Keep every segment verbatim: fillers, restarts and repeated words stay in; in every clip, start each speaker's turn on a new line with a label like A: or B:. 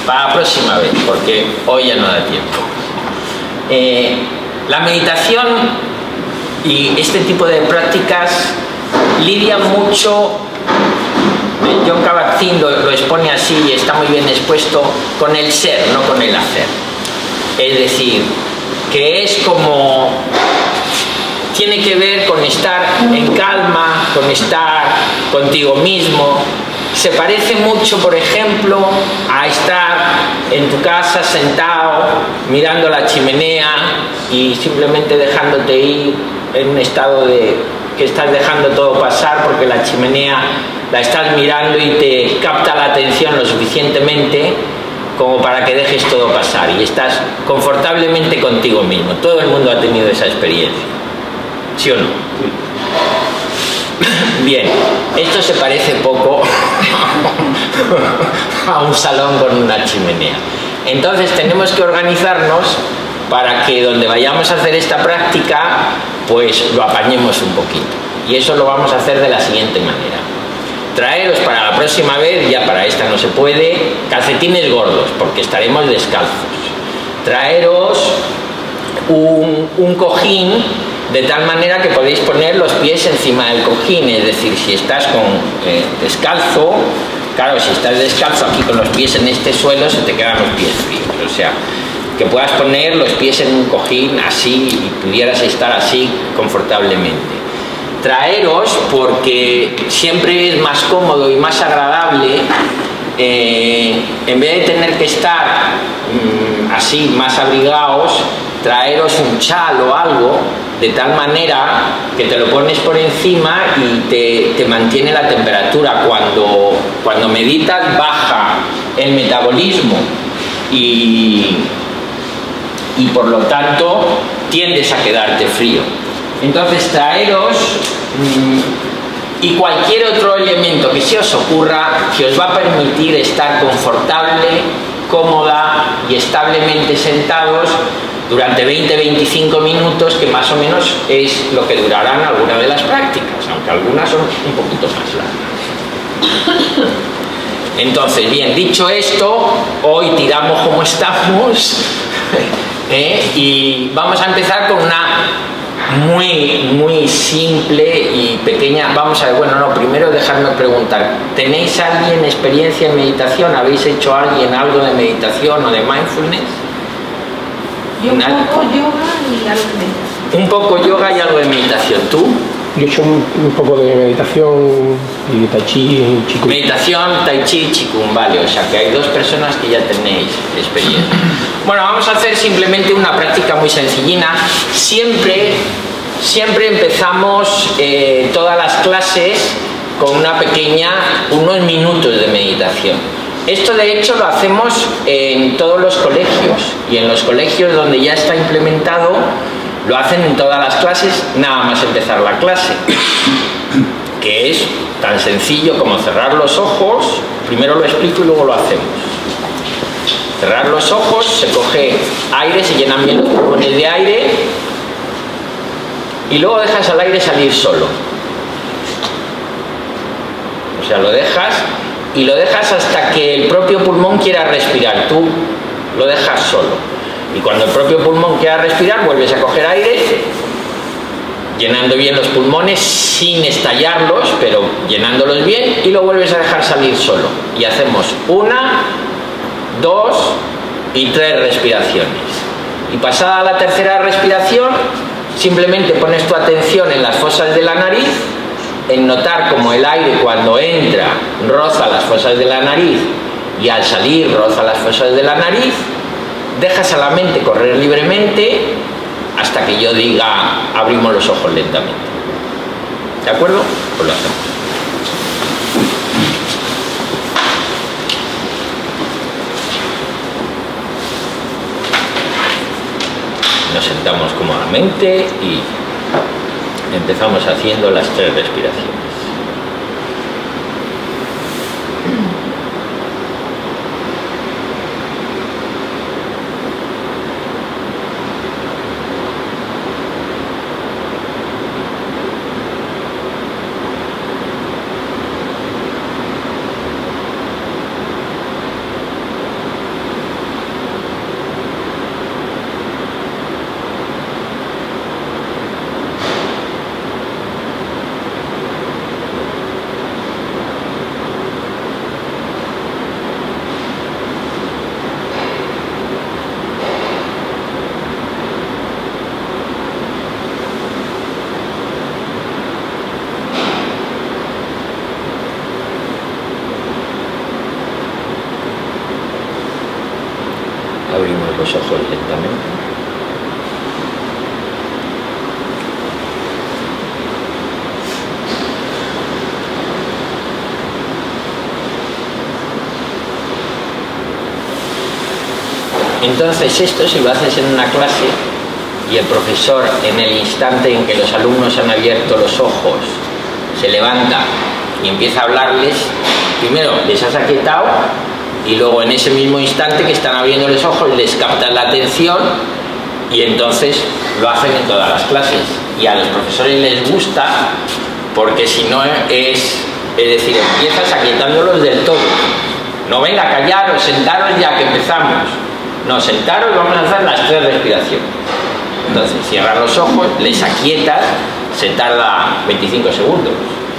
A: para la próxima vez, porque hoy ya no da tiempo. Eh, la meditación y este tipo de prácticas lidian mucho, John Kabat-Zinn lo, lo expone así y está muy bien expuesto, con el ser, no con el hacer. Es decir, que es como, tiene que ver con estar en calma, con estar contigo mismo. Se parece mucho, por ejemplo, a estar en tu casa sentado, mirando la chimenea y simplemente dejándote ir en un estado de que estás dejando todo pasar porque la chimenea la estás mirando y te capta la atención lo suficientemente como para que dejes todo pasar y estás confortablemente contigo mismo. Todo el mundo ha tenido esa experiencia, ¿sí o no? Bien, esto se parece poco a un salón con una chimenea. Entonces tenemos que organizarnos para que donde vayamos a hacer esta práctica, pues lo apañemos un poquito. Y eso lo vamos a hacer de la siguiente manera. Traeros para la próxima vez, ya para esta no se puede, calcetines gordos, porque estaremos descalzos. Traeros un, un cojín, de tal manera que podéis poner los pies encima del cojín, es decir, si estás con eh, descalzo, claro, si estás descalzo aquí con los pies en este suelo, se te quedan los pies fríos, o sea, que puedas poner los pies en un cojín así y pudieras estar así confortablemente. Traeros, porque siempre es más cómodo y más agradable, eh, en vez de tener que estar mmm, así más abrigados, traeros un chal o algo, de tal manera que te lo pones por encima y te, te mantiene la temperatura. Cuando, cuando meditas baja el metabolismo y, y por lo tanto tiendes a quedarte frío. Entonces traeros mmm, y cualquier otro elemento que se os ocurra que os va a permitir estar confortable, cómoda y establemente sentados durante veinte a veinticinco minutos, que más o menos es lo que durarán algunas de las prácticas, aunque algunas son un poquito más largas. Entonces, bien, dicho esto, hoy tiramos como estamos ¿eh? Y vamos a empezar con una muy, muy simple y pequeña. Vamos a ver, bueno, no, primero dejadme preguntar, ¿tenéis alguien experiencia en meditación? ¿Habéis hecho alguien algo de meditación o de mindfulness?
B: Yo un poco yoga y algo de meditación.
A: Un poco yoga y algo de meditación. ¿Tú?
C: Yo he hecho un, un poco de meditación y tai chi y chikung.
A: Meditación, tai chi y chikung, vale, o sea que hay dos personas que ya tenéis experiencia. Bueno, vamos a hacer simplemente una práctica muy sencillina. Siempre, siempre empezamos eh, todas las clases con una pequeña, unos minutos de meditación. Esto de hecho lo hacemos en todos los colegios y en los colegios donde ya está implementado lo hacen en todas las clases nada más empezar la clase, que es tan sencillo como cerrar los ojos. Primero lo explico y luego lo hacemos. Cerrar los ojos, se coge aire, se llenan bien los pulmones de aire y luego dejas al aire salir solo. O sea, lo dejas y lo dejas hasta que el propio pulmón quiera respirar. Tú lo dejas solo. Y cuando el propio pulmón quiera respirar, vuelves a coger aire, llenando bien los pulmones sin estallarlos, pero llenándolos bien, y lo vuelves a dejar salir solo. Y hacemos una, dos y tres respiraciones. Y pasada la tercera respiración, simplemente pones tu atención en las fosas de la nariz, en notar como el aire cuando entra roza las fosas de la nariz y al salir roza las fosas de la nariz. Dejas a la mente correr libremente hasta que yo diga abrimos los ojos lentamente. ¿De acuerdo? Pues lo hacemos. Nos sentamos cómodamente y empezamos haciendo las tres respiraciones. Abrimos los ojos lentamente. Entonces esto, si lo haces en una clase y el profesor, en el instante en que los alumnos han abierto los ojos, se levanta y empieza a hablarles, primero les has aquietado y luego en ese mismo instante que están abriendo los ojos les captas la atención, y entonces lo hacen en todas las clases, y a los profesores les gusta porque si no es, es decir, empiezas aquietándolos del todo. No, venga, callaros, sentaros ya que empezamos. No, sentaros y vamos a hacer las tres respiraciones. Entonces cierras los ojos, les aquietas, se tarda veinticinco segundos.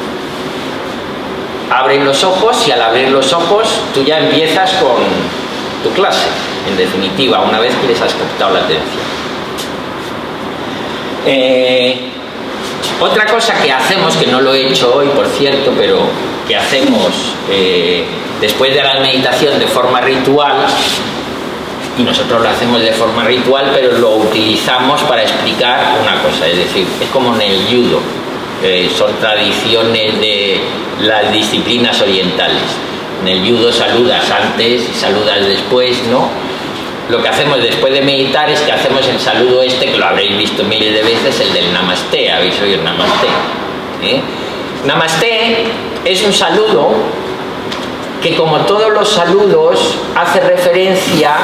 A: Abren los ojos y al abrir los ojos tú ya empiezas con tu clase, en definitiva, una vez que les has captado la atención. Eh, otra cosa que hacemos, que no lo he hecho hoy por cierto, pero que hacemos eh, después de la meditación de forma ritual, y nosotros lo hacemos de forma ritual, pero lo utilizamos para explicar una cosa, es decir, es como en el judo, eh, son tradiciones de las disciplinas orientales. En el judo saludas antes y saludas después, ¿no? Lo que hacemos después de meditar es que hacemos el saludo este, que lo habréis visto miles de veces, el del Namaste. ¿Habéis oído el Namaste? ¿Eh? Namaste es un saludo que, como todos los saludos, hace referencia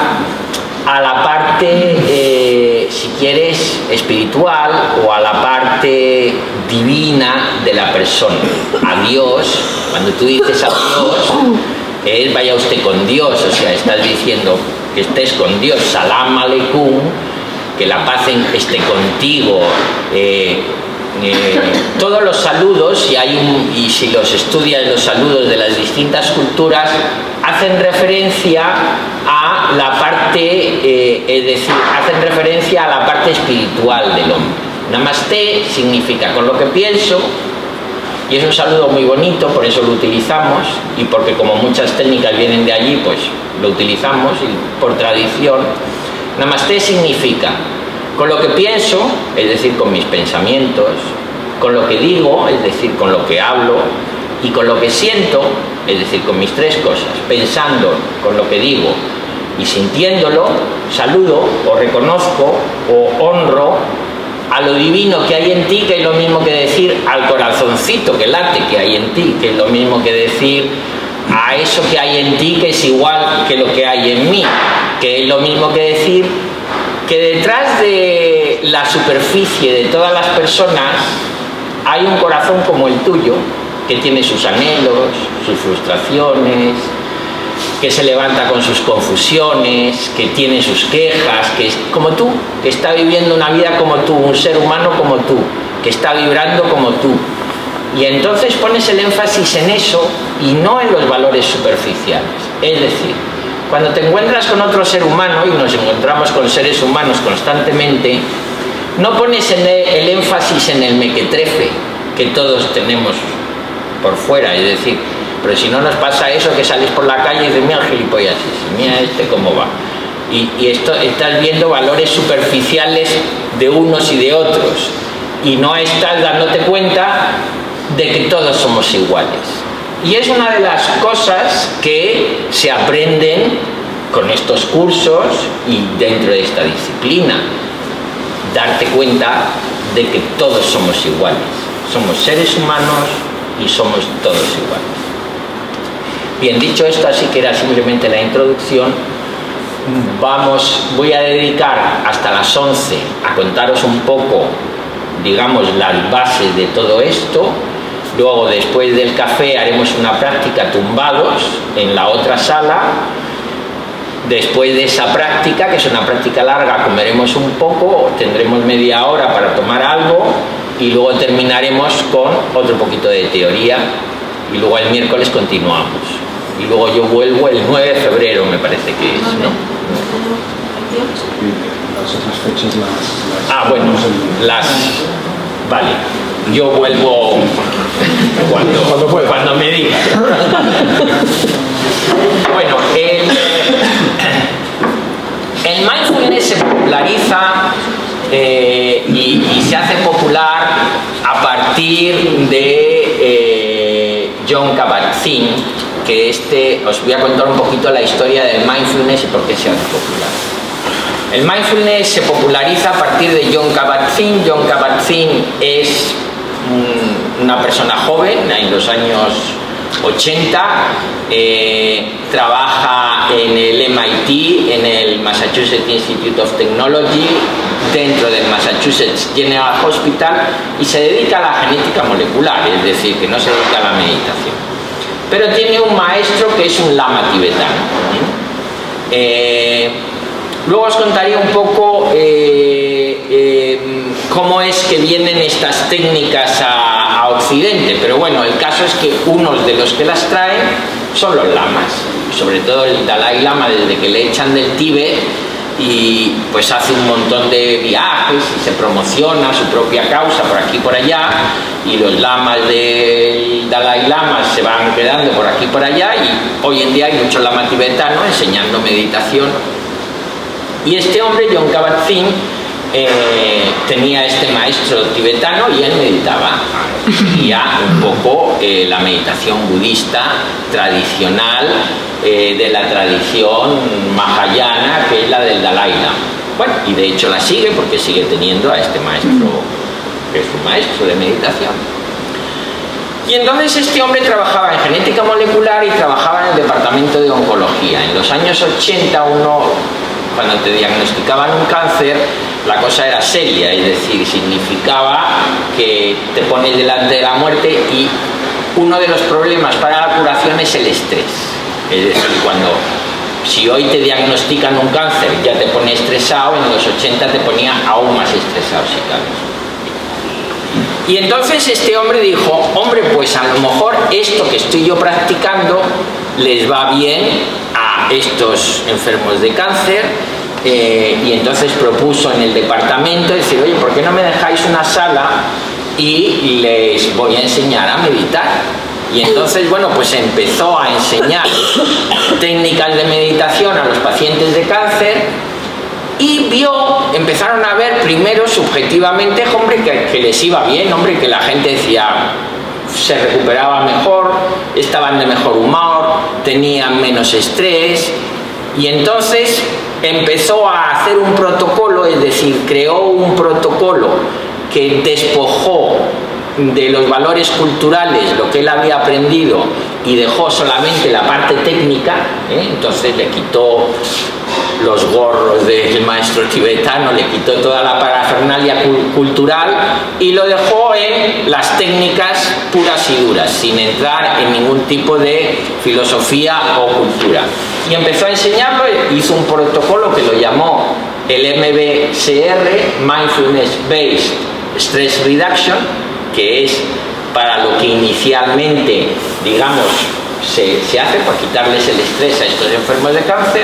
A: a la parte, eh, si quieres, espiritual, o a la parte divina de la persona, a Dios. Cuando tú dices a Dios, es vaya usted con Dios, o sea, estás diciendo que estés con Dios, salam aleikum, que la paz esté contigo. eh, Eh, todos los saludos, y, hay un, y si los estudias, los saludos de las distintas culturas hacen referencia a la parte, eh, es decir, hacen referencia a la parte espiritual del hombre. Namaste significa con lo que pienso, y es un saludo muy bonito, por eso lo utilizamos, y porque como muchas técnicas vienen de allí, pues lo utilizamos y por tradición. Namaste significa con lo que pienso, es decir, con mis pensamientos, con lo que digo, es decir, con lo que hablo, y con lo que siento, es decir, con mis tres cosas, pensando, con lo que digo y sintiéndolo, saludo o reconozco o honro a lo divino que hay en ti, que es lo mismo que decir al corazoncito que late que hay en ti, que es lo mismo que decir a eso que hay en ti, que es igual que lo que hay en mí, que es lo mismo que decir que detrás de la superficie de todas las personas hay un corazón como el tuyo, que tiene sus anhelos, sus frustraciones, que se levanta con sus confusiones, que tiene sus quejas, que es como tú, que está viviendo una vida como tú, un ser humano como tú, que está vibrando como tú. Y entonces pones el énfasis en eso y no en los valores superficiales. Es decir, cuando te encuentras con otro ser humano, y nos encontramos con seres humanos constantemente, no pones en el, el énfasis en el mequetrefe que todos tenemos por fuera, es decir, pero si no nos pasa eso, que sales por la calle y dices, mira el gilipollas, mira este cómo va. Y, y esto, estás viendo valores superficiales de unos y de otros, y no estás dándote cuenta de que todos somos iguales. Y es una de las cosas que se aprenden con estos cursos y dentro de esta disciplina. Darte cuenta de que todos somos iguales. Somos seres humanos y somos todos iguales. Bien, dicho esto, así que era simplemente la introducción. Vamos, voy a dedicar hasta las once a contaros un poco, digamos, las bases de todo esto. Luego, después del café, haremos una práctica tumbados en la otra sala. Después de esa práctica, que es una práctica larga, comeremos un poco, tendremos media hora para tomar algo, y luego terminaremos con otro poquito de teoría, y luego el miércoles continuamos. Y luego yo vuelvo el nueve de febrero, me parece que es, ¿no?
D: Las otras fechas las...
A: Ah, bueno, las... Vale. Yo vuelvo cuando,
C: cuando, pueda.
A: cuando me diga. Bueno, el, eh, y, y se hace popular a partir de eh, Jon Kabat-Zinn, que este, os voy a contar un poquito la historia del mindfulness y por qué se hace popular. El mindfulness se populariza a partir de Jon Kabat-Zinn. Jon Kabat-Zinn es un, una persona joven, en los años ochenta, eh, trabaja en el M I T, en el Massachusetts Institute of Technology, dentro del Massachusetts General Hospital, y se dedica a la genética molecular, es decir, que no se dedica a la meditación. Pero tiene un maestro que es un lama tibetano. Eh, luego os contaré un poco eh, eh, cómo es que vienen estas técnicas a, a Occidente, pero bueno, el caso es que unos de los que las traen son los lamas, sobre todo el Dalai Lama, desde que le echan del Tíbet, y pues hace un montón de viajes y se promociona su propia causa por aquí y por allá, y los lamas del Dalai Lama se van quedando por aquí y por allá, y hoy en día hay muchos lamas tibetanos enseñando meditación. Y este hombre, Jon Kabat-Zinn, eh, tenía este maestro tibetano y él meditaba. Seguía un poco eh, la meditación budista tradicional, eh, de la tradición mahayana, que es la del Dalai Lama. Bueno, y de hecho la sigue porque sigue teniendo a este maestro, que es un maestro de meditación. Y entonces este hombre trabajaba en genética molecular y trabajaba en el departamento de oncología. En los años ochenta, uno, cuando te diagnosticaban un cáncer, la cosa era seria, es decir, significaba que te pones delante de la muerte, y uno de los problemas para la curación es el estrés. Es decir, cuando, si hoy te diagnostican un cáncer ya te pone estresado, en los ochenta te ponía aún más estresado, si cabe. Y entonces este hombre dijo, hombre, pues a lo mejor esto que estoy yo practicando les va bien a estos enfermos de cáncer, eh, y entonces propuso en el departamento decir, oye, ¿por qué no me dejáis una sala y les voy a enseñar a meditar? Y entonces, bueno, pues empezó a enseñar técnicas de meditación a los pacientes de cáncer, y vio, empezaron a ver primero subjetivamente, hombre, que, que les iba bien, hombre, que la gente decía, se recuperaba mejor, estaban de mejor humor, tenían menos estrés, y entonces empezó a hacer un protocolo, es decir, creó un protocolo que despojó de los valores culturales lo que él había aprendido y dejó solamente la parte técnica, ¿eh? Entonces le quitó los gorros del maestro tibetano, le quitó toda la parafernalia cultural y lo dejó en las técnicas puras y duras, sin entrar en ningún tipo de filosofía o cultura. Y empezó a enseñarlo, hizo un protocolo que lo llamó el M B C R, Mindfulness Based Stress Reduction, que es para lo que inicialmente, digamos, se, se hace, para quitarles el estrés a estos enfermos de cáncer.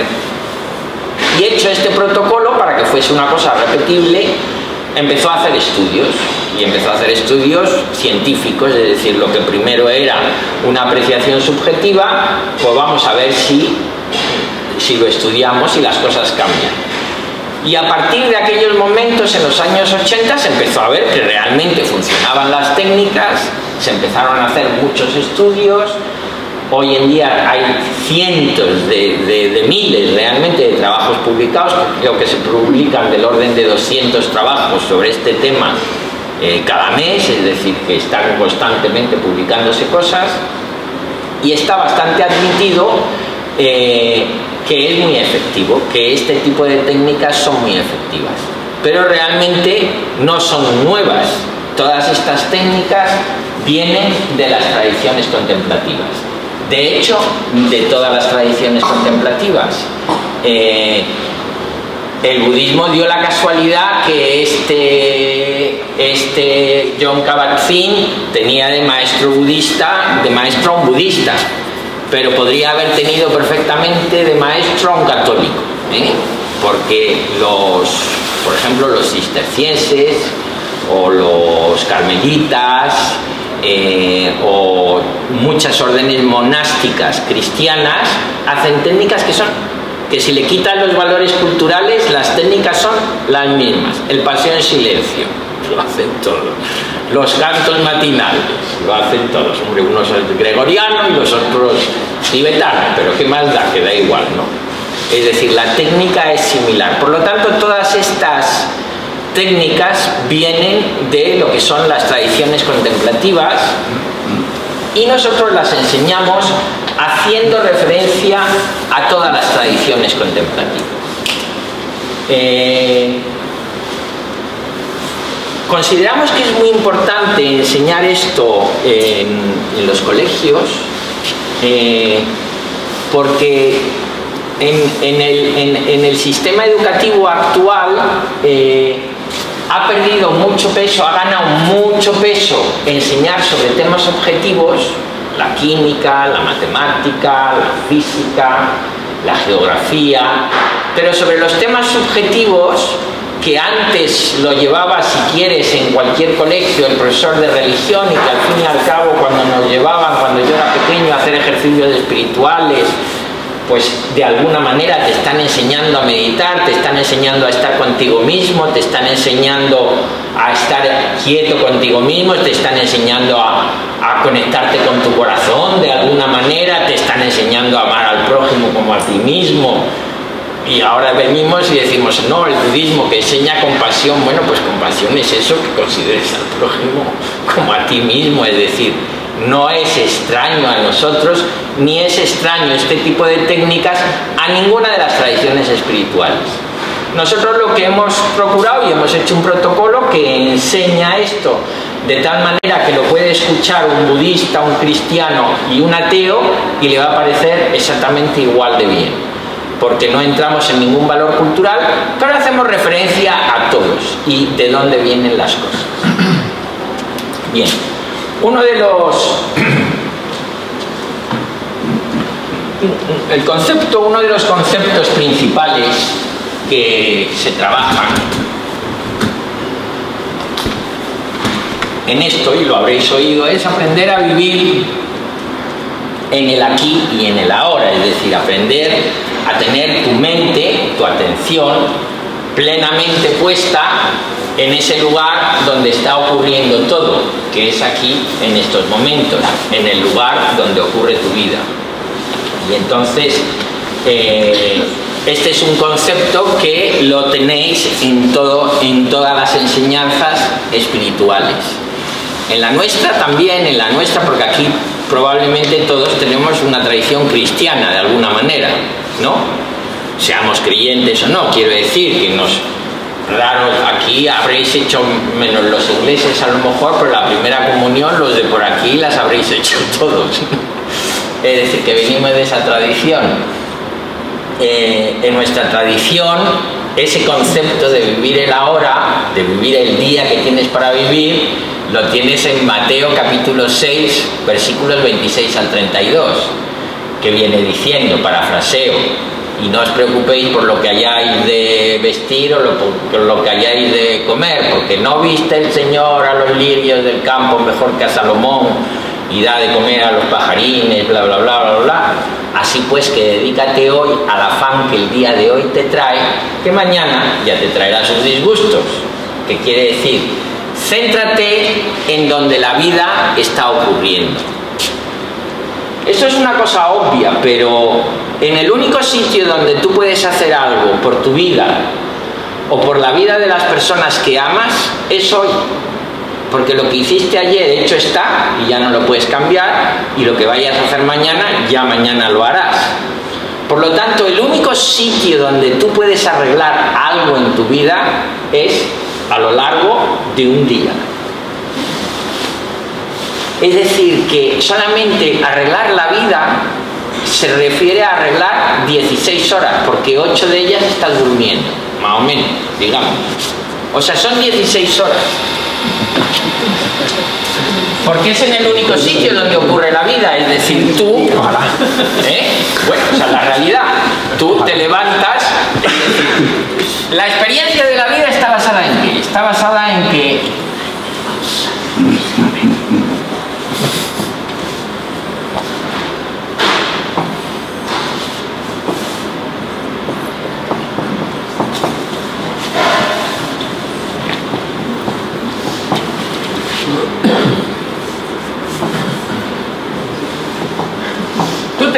A: Y hecho este protocolo, para que fuese una cosa repetible, empezó a hacer estudios, y empezó a hacer estudios científicos, es decir, lo que primero era una apreciación subjetiva, pues vamos a ver si, si lo estudiamos y las cosas cambian. Y a partir de aquellos momentos, en los años ochenta, se empezó a ver que realmente funcionaban las técnicas, se empezaron a hacer muchos estudios. Hoy en día hay cientos de, de, de miles realmente de trabajos publicados, creo que se publican del orden de doscientos trabajos sobre este tema eh, cada mes, es decir, que están constantemente publicándose cosas, y está bastante admitido eh, que es muy efectivo, que este tipo de técnicas son muy efectivas, pero realmente no son nuevas. Todas estas técnicas vienen de las tradiciones contemplativas. De hecho, de todas las tradiciones contemplativas, eh, el budismo dio la casualidad que este, este Jon Kabat-Zinn tenía de maestro budista, de maestro a un budista, pero podría haber tenido perfectamente de maestro a un católico, ¿eh? Porque los, por ejemplo, los cistercienses o los carmelitas, Eh, o muchas órdenes monásticas cristianas hacen técnicas que son que si le quitan los valores culturales, las técnicas son las mismas. El paseo en silencio, lo hacen todos. Los cantos matinales, lo hacen todos. Hombre, unos son gregorianos y los otros tibetanos, pero qué más da, que da igual, ¿no? Es decir, la técnica es similar. Por lo tanto, todas estas técnicas vienen de lo que son las tradiciones contemplativas y nosotros las enseñamos haciendo referencia a todas las tradiciones contemplativas. Eh, consideramos que es muy importante enseñar esto en, en los colegios eh, porque en, en, el, en, en el sistema educativo actual eh, ha perdido mucho peso, ha ganado mucho peso enseñar sobre temas objetivos, la química, la matemática, la física, la geografía, pero sobre los temas subjetivos que antes lo llevaba, si quieres, en cualquier colegio el profesor de religión y que al fin y al cabo cuando nos llevaban, cuando yo era pequeño, a hacer ejercicios espirituales, pues de alguna manera te están enseñando a meditar, te están enseñando a estar contigo mismo, te están enseñando a estar quieto contigo mismo, te están enseñando a, a conectarte con tu corazón de alguna manera, te están enseñando a amar al prójimo como a ti mismo. Y ahora venimos y decimos, no, el budismo que enseña compasión, bueno, pues compasión es eso, que consideres al prójimo como a ti mismo, es decir, no es extraño a nosotros, ni es extraño este tipo de técnicas a ninguna de las tradiciones espirituales. Nosotros lo que hemos procurado y hemos hecho un protocolo que enseña esto de tal manera que lo puede escuchar un budista, un cristiano y un ateo y le va a parecer exactamente igual de bien, porque no entramos en ningún valor cultural, pero hacemos referencia a todos y de dónde vienen las cosas. Bien. Uno de los el concepto, uno de los conceptos principales que se trabajan en esto, y lo habréis oído, es aprender a vivir en el aquí y en el ahora, es decir, aprender a tener tu mente, tu atención plenamente puesta en ese lugar donde está ocurriendo todo, que es aquí, en estos momentos, en el lugar donde ocurre tu vida. Y entonces, eh, este es un concepto que lo tenéis en, todo, en todas las enseñanzas espirituales. En la nuestra también, en la nuestra, porque aquí probablemente todos tenemos una tradición cristiana de alguna manera, ¿no? Seamos creyentes o no, quiero decir que nos... Raro, aquí habréis hecho, menos los ingleses a lo mejor, pero la primera comunión, los de por aquí las habréis hecho todos. Es decir, que venimos de esa tradición. Eh, en nuestra tradición, ese concepto de vivir el ahora, de vivir el día que tienes para vivir, lo tienes en Mateo capítulo seis, versículos veintiséis al treinta y dos, que viene diciendo, parafraseo: y no os preocupéis por lo que hayáis de vestir o lo, por lo que hayáis de comer, porque no viste el Señor a los lirios del campo mejor que a Salomón, y da de comer a los pajarines, bla, bla, bla, bla, bla. Así pues, que dedícate hoy al afán que el día de hoy te trae, que mañana ya te traerá sus disgustos. ¿Qué quiere decir? Céntrate en donde la vida está ocurriendo. Esto es una cosa obvia, pero en el único sitio donde tú puedes hacer algo por tu vida o por la vida de las personas que amas es hoy. Porque lo que hiciste ayer hecho está y ya no lo puedes cambiar, y lo que vayas a hacer mañana, ya mañana lo harás. Por lo tanto, el único sitio donde tú puedes arreglar algo en tu vida es a lo largo de un día. Es decir, que solamente arreglar la vida se refiere a arreglar dieciséis horas, porque ocho de ellas estás durmiendo, más o menos, digamos. O sea, son dieciséis horas. Porque es en el único sitio donde ocurre la vida, es decir, tú... ¿eh? Bueno, o sea, la realidad, tú te levantas, es decir, la experiencia de la vida está basada en qué? Está basada en que...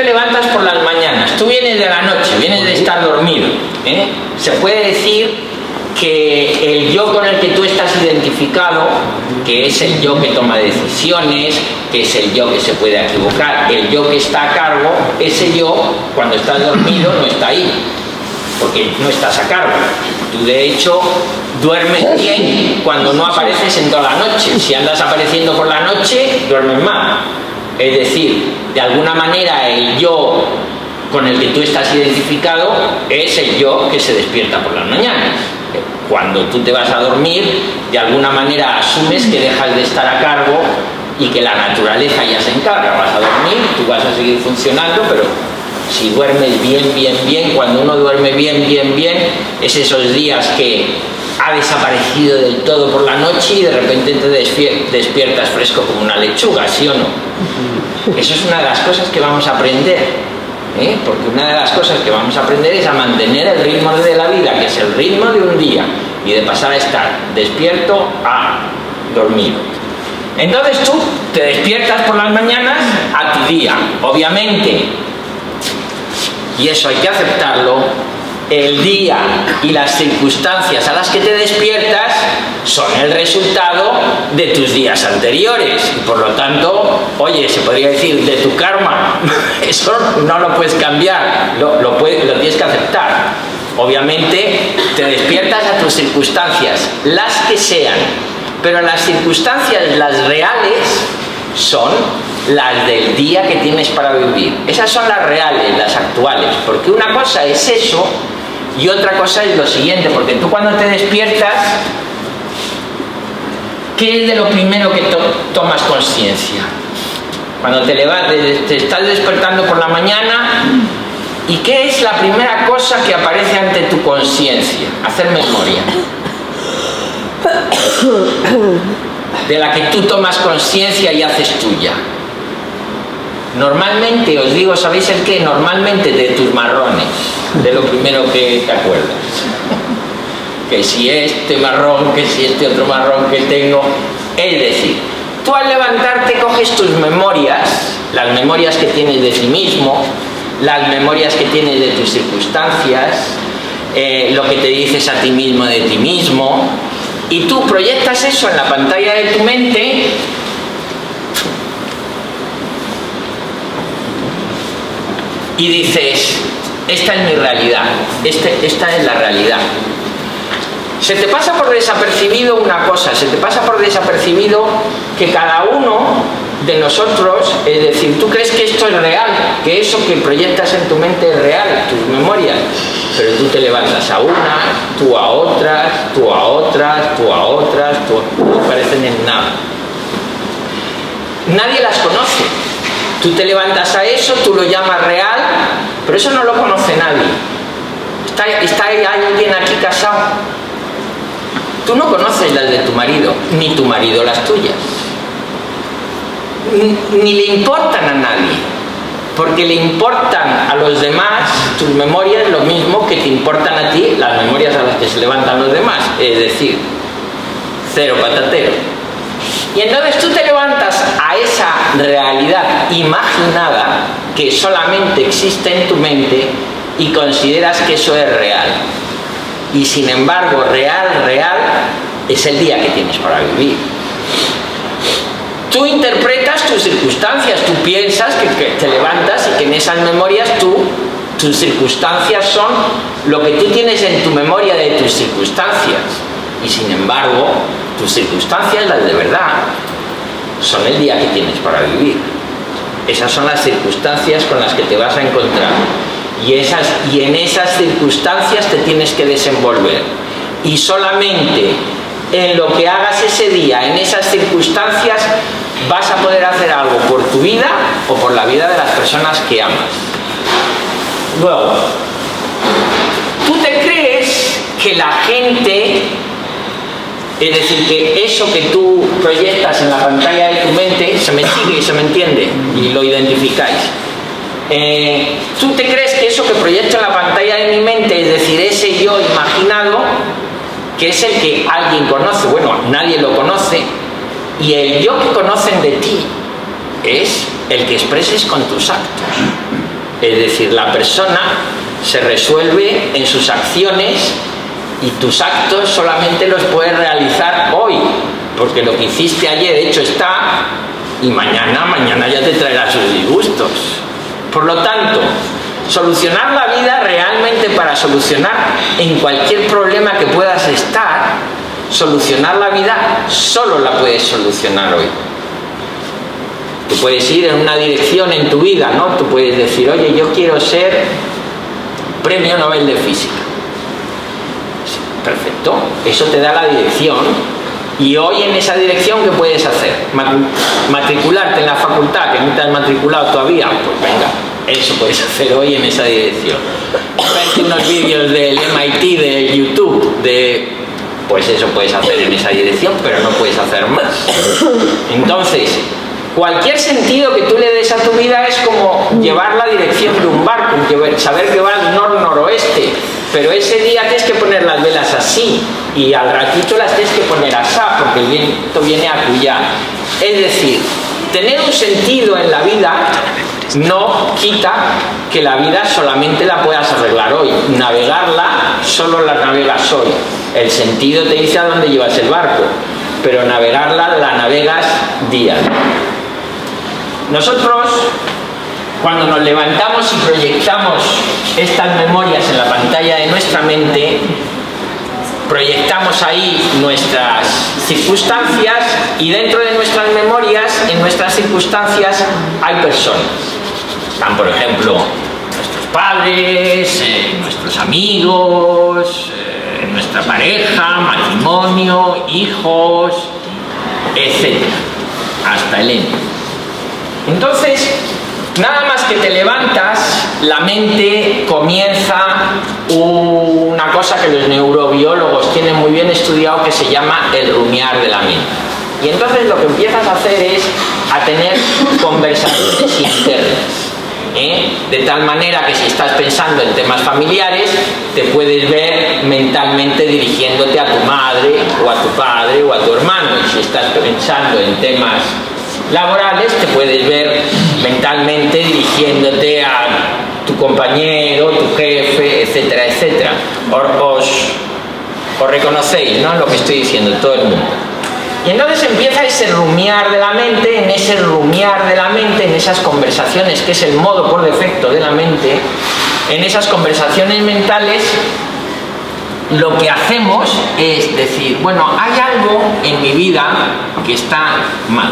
A: levantas por las mañanas, tú vienes de la noche, vienes de estar dormido, ¿eh? Se puede decir que el yo con el que tú estás identificado, que es el yo que toma decisiones, que es el yo que se puede equivocar, el yo que está a cargo, ese yo, cuando estás dormido, no está ahí, porque no estás a cargo. Tú, de hecho, duermes bien cuando no apareces en toda la noche. Si andas apareciendo por la noche, duermes mal. Es decir, de alguna manera el yo con el que tú estás identificado es el yo que se despierta por las mañanas. Cuando tú te vas a dormir, de alguna manera asumes que dejas de estar a cargo y que la naturaleza ya se encarga. Vas a dormir, tú vas a seguir funcionando, pero si duermes bien, bien, bien, cuando uno duerme bien, bien, bien, es esos días que ha desaparecido del todo por la noche y de repente te despiertas fresco como una lechuga, ¿sí o no? Eso es una de las cosas que vamos a aprender. ¿Eh? Porque una de las cosas que vamos a aprender es a mantener el ritmo de la vida, que es el ritmo de un día, y de pasar a estar despierto a dormido. Entonces tú te despiertas por las mañanas a tu día, obviamente, y eso hay que aceptarlo. El día y las circunstancias a las que te despiertas son el resultado de tus días anteriores y por lo tanto, oye, se podría decir de tu karma. Eso no lo puedes cambiar, lo, lo, puedes, lo tienes que aceptar. Obviamente te despiertas a tus circunstancias, las que sean, pero las circunstancias, las reales, son las del día que tienes para vivir. Esas son las reales, las actuales, porque una cosa es eso y otra cosa es lo siguiente, porque tú cuando te despiertas, ¿qué es de lo primero que to tomas conciencia? Cuando te levantas, te estás despertando por la mañana, ¿y qué es la primera cosa que aparece ante tu conciencia? Hacer memoria. De la que tú tomas conciencia y haces tuya. Normalmente, os digo, ¿sabéis el qué? Normalmente de tus marrones, de lo primero que te acuerdas. Que si este marrón, que si este otro marrón que tengo. Es decir, tú al levantarte coges tus memorias, las memorias que tienes de ti mismo, las memorias que tienes de tus circunstancias, eh, lo que te dices a ti mismo de ti mismo, y tú proyectas eso en la pantalla de tu mente. Y dices, esta es mi realidad, este, esta es la realidad. Se te pasa por desapercibido una cosa, se te pasa por desapercibido que cada uno de nosotros, es decir, tú crees que esto es real, que eso que proyectas en tu mente es real, tus memorias, pero tú te levantas a unas, tú a otras, tú a otras, tú a otras, tú no parecen en nada. Nadie las conoce. Tú te levantas a eso, tú lo llamas real, pero eso no lo conoce nadie. ¿Está, está alguien aquí casado? Tú no conoces las de tu marido, ni tu marido las tuyas. Ni, ni le importan a nadie, porque le importan a los demás tus memorias lo mismo que te importan a ti las memorias a las que se levantan los demás. Es decir, cero patatero. Y entonces tú te levantas a esa realidad imaginada que solamente existe en tu mente y consideras que eso es real. Y sin embargo, real, real, es el día que tienes para vivir. Tú interpretas tus circunstancias, tú piensas que, que te levantas y que en esas memorias tú, tus circunstancias son lo que tú tienes en tu memoria de tus circunstancias. Y sin embargo, tus circunstancias, las de verdad, son el día que tienes para vivir. Esas son las circunstancias con las que te vas a encontrar. Y, esas, y en esas circunstancias te tienes que desenvolver. Y solamente en lo que hagas ese día, en esas circunstancias, vas a poder hacer algo por tu vida o por la vida de las personas que amas. Luego, tú te crees que la gente, es decir, que eso que tú proyectas en la pantalla de tu mente, se me sigue y se me entiende, y lo identificáis. Eh, tú te crees que eso que proyecto en la pantalla de mi mente, es decir, ese yo imaginado, que es el que alguien conoce, bueno, nadie lo conoce, y el yo que conocen de ti es el que expreses con tus actos. Es decir, la persona se resuelve en sus acciones y tus actos solamente los puedes realizar hoy, porque lo que hiciste ayer hecho está, y mañana, mañana ya te traerá sus disgustos. Por lo tanto, solucionar la vida realmente, para solucionar en cualquier problema que puedas estar, solucionar la vida solo la puedes solucionar hoy. Tú puedes ir en una dirección en tu vida, ¿no? Tú puedes decir, oye, yo quiero ser premio Nobel de Física. Sí, perfecto, eso te da la dirección. Y hoy en esa dirección, ¿qué puedes hacer? Matricularte en la facultad, que no te has matriculado todavía. Pues venga, eso puedes hacer hoy en esa dirección. Verte unos vídeos del M I T, de YouTube, de... pues eso puedes hacer en esa dirección, pero no puedes hacer más. Entonces, cualquier sentido que tú le des a tu vida es como llevar la dirección de un barco, saber que va al nor-noroeste, pero ese día tienes que poner las velas así, y al ratito las tienes que poner así, porque el viento viene a acullá. Es decir, tener un sentido en la vida no quita que la vida solamente la puedas arreglar hoy. Navegarla solo la navegas hoy. El sentido te dice a dónde llevas el barco, pero navegarla la navegas día. Nosotros, cuando nos levantamos y proyectamos estas memorias en la pantalla de nuestra mente, proyectamos ahí nuestras circunstancias, y dentro de nuestras memorias, en nuestras circunstancias, hay personas. Están, por ejemplo, nuestros padres, eh, nuestros amigos, eh, nuestra pareja, matrimonio, hijos, etcétera, hasta el ente. Entonces, nada más que te levantas, la mente comienza una cosa que los neurobiólogos tienen muy bien estudiado, que se llama el rumiar de la mente. Y entonces lo que empiezas a hacer es a tener conversaciones internas, ¿eh? De tal manera que si estás pensando en temas familiares, te puedes ver mentalmente dirigiéndote a tu madre o a tu padre o a tu hermano. Y si estás pensando en temas laborales, te puedes ver mentalmente dirigiéndote a tu compañero, tu jefe, etcétera, etcétera. Os, os reconocéis, ¿no?, lo que estoy diciendo, todo el mundo. Y entonces empieza ese rumiar de la mente. En ese rumiar de la mente, en esas conversaciones, que es el modo por defecto de la mente, en esas conversaciones mentales, lo que hacemos es decir, bueno, hay algo en mi vida que está mal.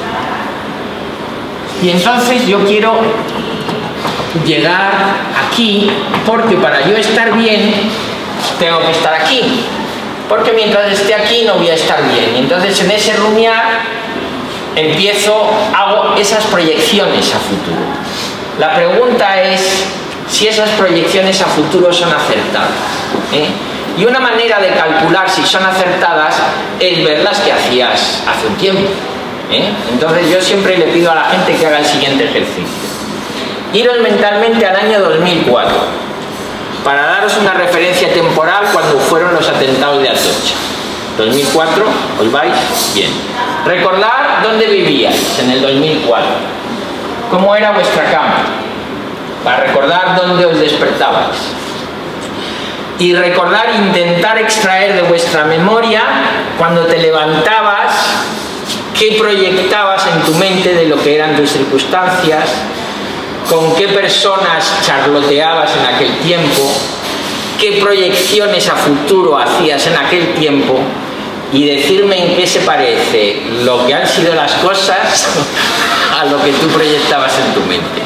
A: Y entonces yo quiero llegar aquí, porque para yo estar bien tengo que estar aquí, porque mientras esté aquí no voy a estar bien. Y entonces en ese rumiar empiezo, hago esas proyecciones a futuro. La pregunta es si esas proyecciones a futuro son acertadas, ¿eh? Y una manera de calcular si son acertadas es ver las que hacías hace un tiempo. ¿Eh? Entonces yo siempre le pido a la gente que haga el siguiente ejercicio. Iros mentalmente al año dos mil cuatro, para daros una referencia temporal cuando fueron los atentados de Atocha. dos mil cuatro, ¿os vais? Bien. Recordad dónde vivíais en el dos mil cuatro. ¿Cómo era vuestra cama? Para recordar dónde os despertabais. Y recordar, intentar extraer de vuestra memoria, cuando te levantabas, qué proyectabas en tu mente de lo que eran tus circunstancias, con qué personas charloteabas en aquel tiempo, qué proyecciones a futuro hacías en aquel tiempo, y decirme en qué se parece lo que han sido las cosas a lo que tú proyectabas en tu mente.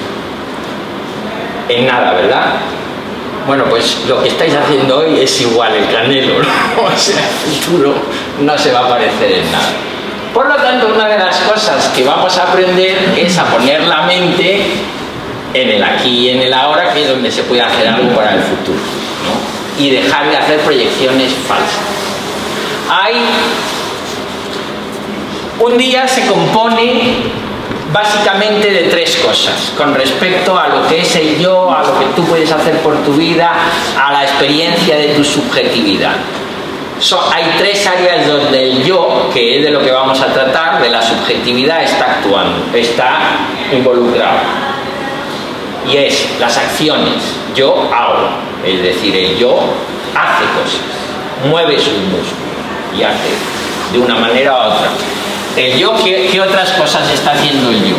A: En nada, ¿verdad? Bueno, pues lo que estáis haciendo hoy es igual el Canelo, ¿no? O sea, el futuro no se va a parecer en nada. Por lo tanto, una de las cosas que vamos a aprender es a poner la mente en el aquí y en el ahora, que es donde se puede hacer algo para el futuro, ¿no? Y dejar de hacer proyecciones falsas. Hay un día se compone básicamente de tres cosas con respecto a lo que es el yo, a lo que tú puedes hacer por tu vida, a la experiencia de tu subjetividad. So, hay tres áreas donde el yo, que es de lo que vamos a tratar, de la subjetividad, está actuando, está involucrado. y es las acciones. Yo hago, es decir, el yo hace cosas, mueve sus músculos y hace de una manera u otra. El yo, ¿qué, qué otras cosas está haciendo el yo?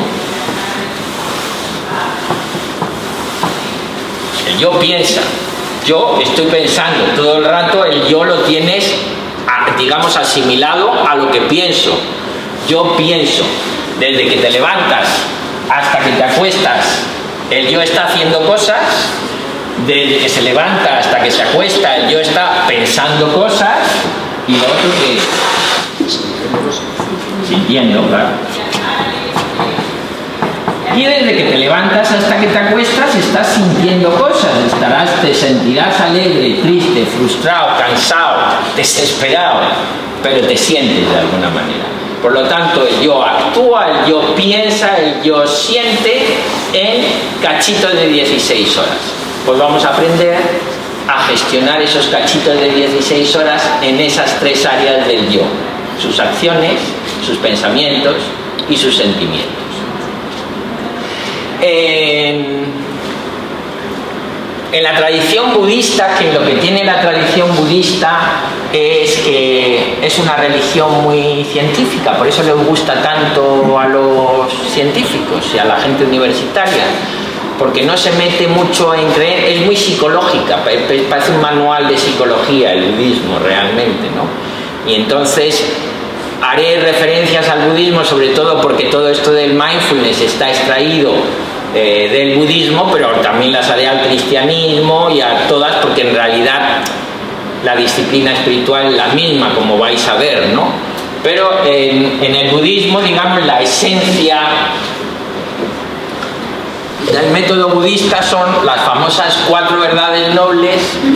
A: El yo piensa. Yo estoy pensando todo el rato, el yo lo tienes, digamos, asimilado a lo que pienso. Yo pienso. Desde que te levantas hasta que te acuestas, el yo está haciendo cosas. Desde que se levanta hasta que se acuesta, el yo está pensando cosas. Y lo otro que... sintiendo, claro. Y desde que te levantas hasta que te acuestas, estás sintiendo cosas. Estarás, te sentirás alegre, triste, frustrado, cansado, desesperado, pero te sientes de alguna manera. Por lo tanto, el yo actúa, el yo piensa, el yo siente en cachitos de dieciséis horas. Pues vamos a aprender a gestionar esos cachitos de dieciséis horas en esas tres áreas del yo: sus acciones, sus pensamientos y sus sentimientos. En, en la tradición budista, que lo que tiene la tradición budista es que es una religión muy científica, por eso les gusta tanto a los científicos y a la gente universitaria, porque no se mete mucho en creer, es muy psicológica, parece un manual de psicología el budismo realmente, ¿no? Y entonces haré referencias al budismo sobre todo porque todo esto del mindfulness está extraído eh, del budismo, pero también las haré al cristianismo y a todas, porque en realidad la disciplina espiritual es la misma, como vais a ver, ¿no? Pero en, en el budismo, digamos, la esencia del método budista son las famosas cuatro verdades nobles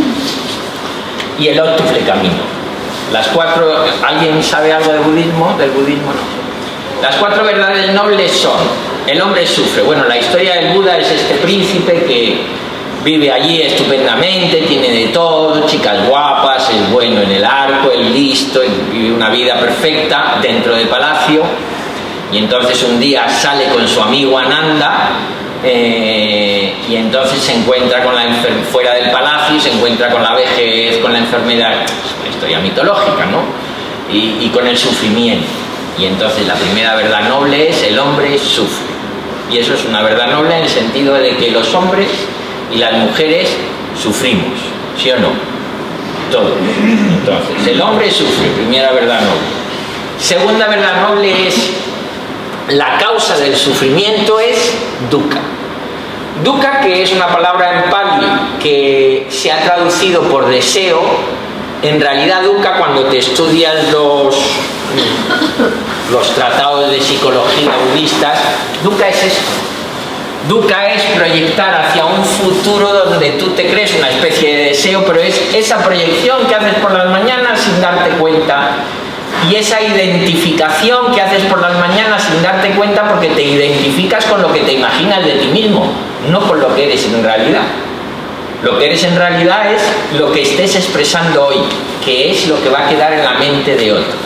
A: y el óctuple camino. Las cuatro, ¿alguien sabe algo del budismo? Del budismo no. Las cuatro verdades nobles son: el hombre sufre. Bueno, la historia del Buda es este príncipe que vive allí estupendamente, tiene de todo, chicas guapas, es bueno en el arco, es listo, vive una vida perfecta dentro del palacio. Y entonces un día sale con su amigo Ananda, eh, y entonces se encuentra con la enfer- fuera del palacio, se encuentra con la vejez, con la enfermedad, una historia mitológica, ¿no? Y, y con el sufrimiento. Y entonces la primera verdad noble es: el hombre sufre. Y eso es una verdad noble en el sentido de que los hombres y las mujeres sufrimos, ¿sí o no? Todos. Entonces, el hombre sufre, primera verdad noble. Segunda verdad noble es: la causa del sufrimiento es dukkha. Dukkha, que es una palabra en pali que se ha traducido por deseo. En realidad, dukkha, cuando te estudias los, los tratados de psicología budistas, dukkha es esto. Dukkha es proyectar hacia un futuro donde tú te crees una especie de deseo, pero es esa proyección que haces por las mañanas sin darte cuenta, y esa identificación que haces por las mañanas sin darte cuenta, porque te identificas con lo que te imaginas de ti mismo, no con lo que eres en realidad. Lo que eres en realidad es lo que estés expresando hoy, que es lo que va a quedar en la mente de otros.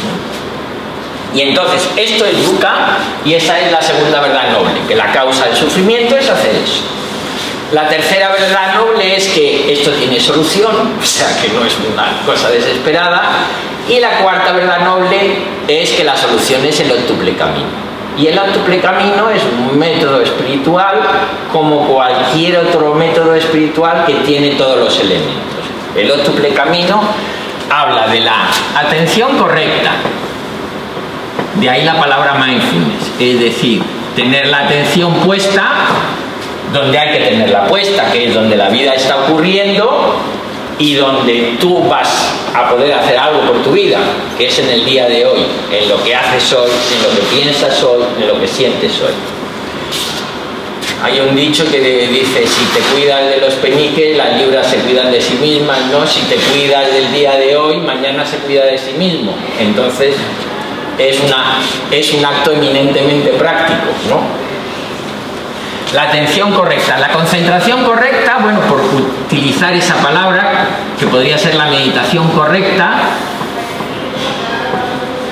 A: Y entonces, esto es dukkha, y esa es la segunda verdad noble, que la causa del sufrimiento es hacer eso. La tercera verdad noble es que esto tiene solución, o sea, que no es una cosa desesperada. Y la cuarta verdad noble es que la solución es el óctuple camino. Y el óctuple camino es un método espiritual como cualquier otro método espiritual que tiene todos los elementos. El óctuple camino habla de la atención correcta. De ahí la palabra mindfulness, es decir, tener la atención puesta donde hay que tenerla puesta, que es donde la vida está ocurriendo y donde tú vas a poder hacer algo por tu vida, que es en el día de hoy, en lo que haces hoy, en lo que piensas hoy, en lo que sientes hoy. Hay un dicho que dice: si te cuidas de los peniques, las libras se cuidan de sí mismas, ¿no? Si te cuidas del día de hoy, mañana se cuida de sí mismo. Entonces es, una, es un acto eminentemente práctico, ¿no? La atención correcta, la concentración correcta, bueno, por utilizar esa palabra, que podría ser la meditación correcta,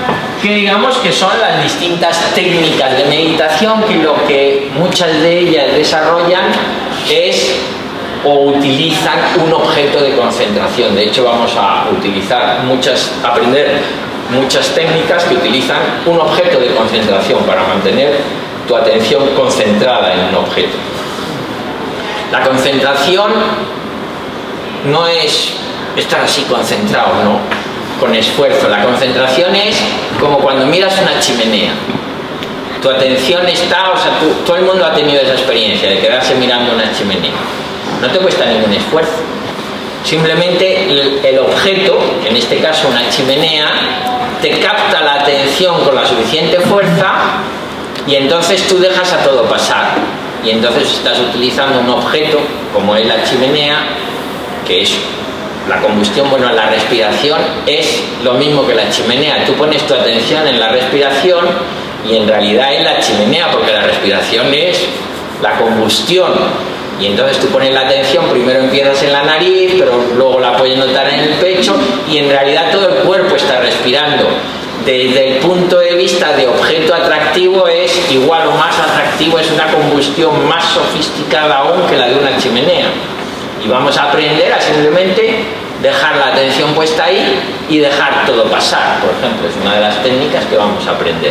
A: que digamos que son las distintas técnicas de meditación, que lo que muchas de ellas desarrollan es o utilizan un objeto de concentración. De hecho, vamos a utilizar muchas, aprender muchas técnicas que utilizan un objeto de concentración para mantener tu atención concentrada en un objeto. La concentración no es estar así concentrado, ¿no?, con esfuerzo. La concentración es como cuando miras una chimenea. Tu atención está, o sea, tú, todo el mundo ha tenido esa experiencia de quedarse mirando una chimenea. No te cuesta ningún esfuerzo. Simplemente el, el objeto, en este caso una chimenea, te capta la atención con la suficiente fuerza y entonces tú dejas a todo pasar. Y entonces estás utilizando un objeto como es la chimenea, que es la combustión. Bueno, la respiración es lo mismo que la chimenea. Tú pones tu atención en la respiración y en realidad es la chimenea, porque la respiración es la combustión. Y entonces tú pones la atención, primero empiezas en la nariz, pero luego la puedes notar en el pecho, y en realidad todo el cuerpo está respirando. Desde el punto de vista de objeto atractivo es igual o más atractivo, es una combustión más sofisticada aún que la de una chimenea. Y vamos a aprender a simplemente dejar la atención puesta ahí y dejar todo pasar, por ejemplo. Es una de las técnicas que vamos a aprender.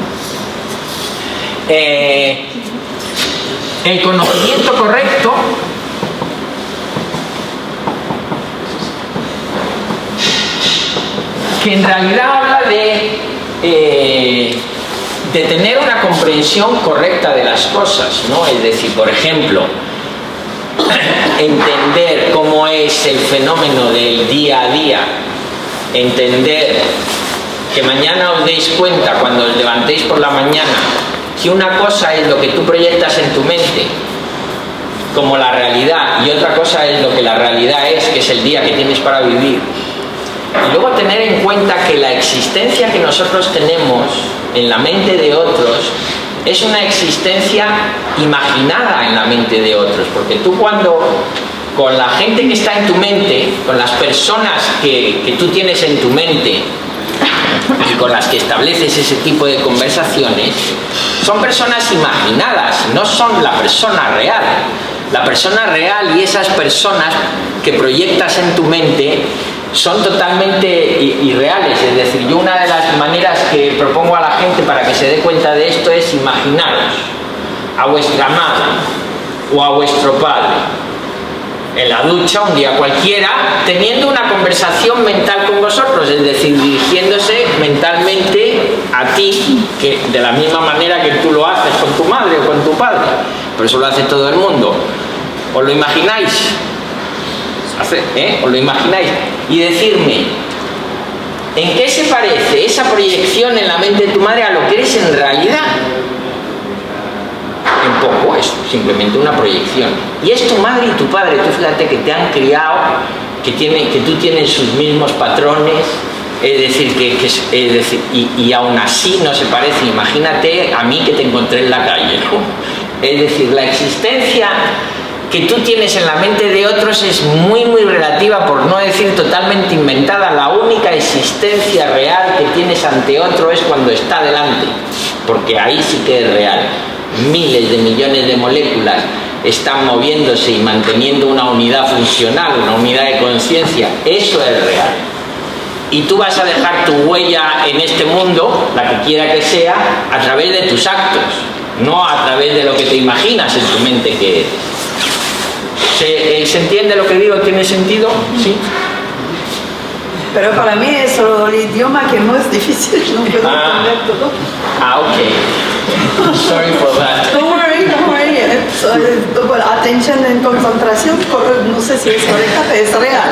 A: Eh, el conocimiento correcto que en realidad habla de, eh, de tener una comprensión correcta de las cosas, ¿no? Es decir, por ejemplo, entender cómo es el fenómeno del día a día, entender que mañana os deis cuenta cuando os levantéis por la mañana que una cosa es lo que tú proyectas en tu mente como la realidad y otra cosa es lo que la realidad es, que es el día que tienes para vivir. Y luego tener en cuenta que la existencia que nosotros tenemos en la mente de otros es una existencia imaginada en la mente de otros, porque tú cuando con la gente que está en tu mente, con las personas que, que tú tienes en tu mente y con las que estableces ese tipo de conversaciones, son personas imaginadas, no son la persona real. La persona real y esas personas que proyectas en tu mente son totalmente irreales. Es decir, yo una de las maneras que propongo a la gente para que se dé cuenta de esto es imaginaros a vuestra madre o a vuestro padre en la ducha un día cualquiera teniendo una conversación mental con vosotros, es decir, dirigiéndose mentalmente a ti, que de la misma manera que tú lo haces con tu madre o con tu padre, pero eso lo hace todo el mundo. ¿Os lo imagináis? ¿Eh? ¿Os lo imagináis? Y decirme, ¿en qué se parece esa proyección en la mente de tu madre a lo que eres en realidad? En poco, es simplemente una proyección. Y es tu madre y tu padre, tú fíjate que te han criado, que, tiene, que tú tienes sus mismos patrones, es decir, que, que es decir y, y aún así no se parece. Imagínate a mí que te encontré en la calle, ¿no? Es decir, la existencia que tú tienes en la mente de otros es muy muy relativa, por no decir totalmente inventada. La única existencia real que tienes ante otro es cuando está delante, porque ahí sí que es real. Miles de millones de moléculas están moviéndose y manteniendo una unidad funcional, una unidad de conciencia. Eso es real. Y tú vas a dejar tu huella en este mundo, la que quiera que sea, a través de tus actos, no a través de lo que te imaginas en tu mente que eres. ¿Se, eh, ¿se entiende lo que digo? ¿Tiene sentido? ¿Sí?
E: Pero para mí es solo el idioma que no es difícil, no puedo
A: ah,
E: entender todo.
A: Ah, ok. Sorry for that.
E: Don't worry, don't worry. Es, es, bueno, atención en concentración, no sé si es correcta, pero es real.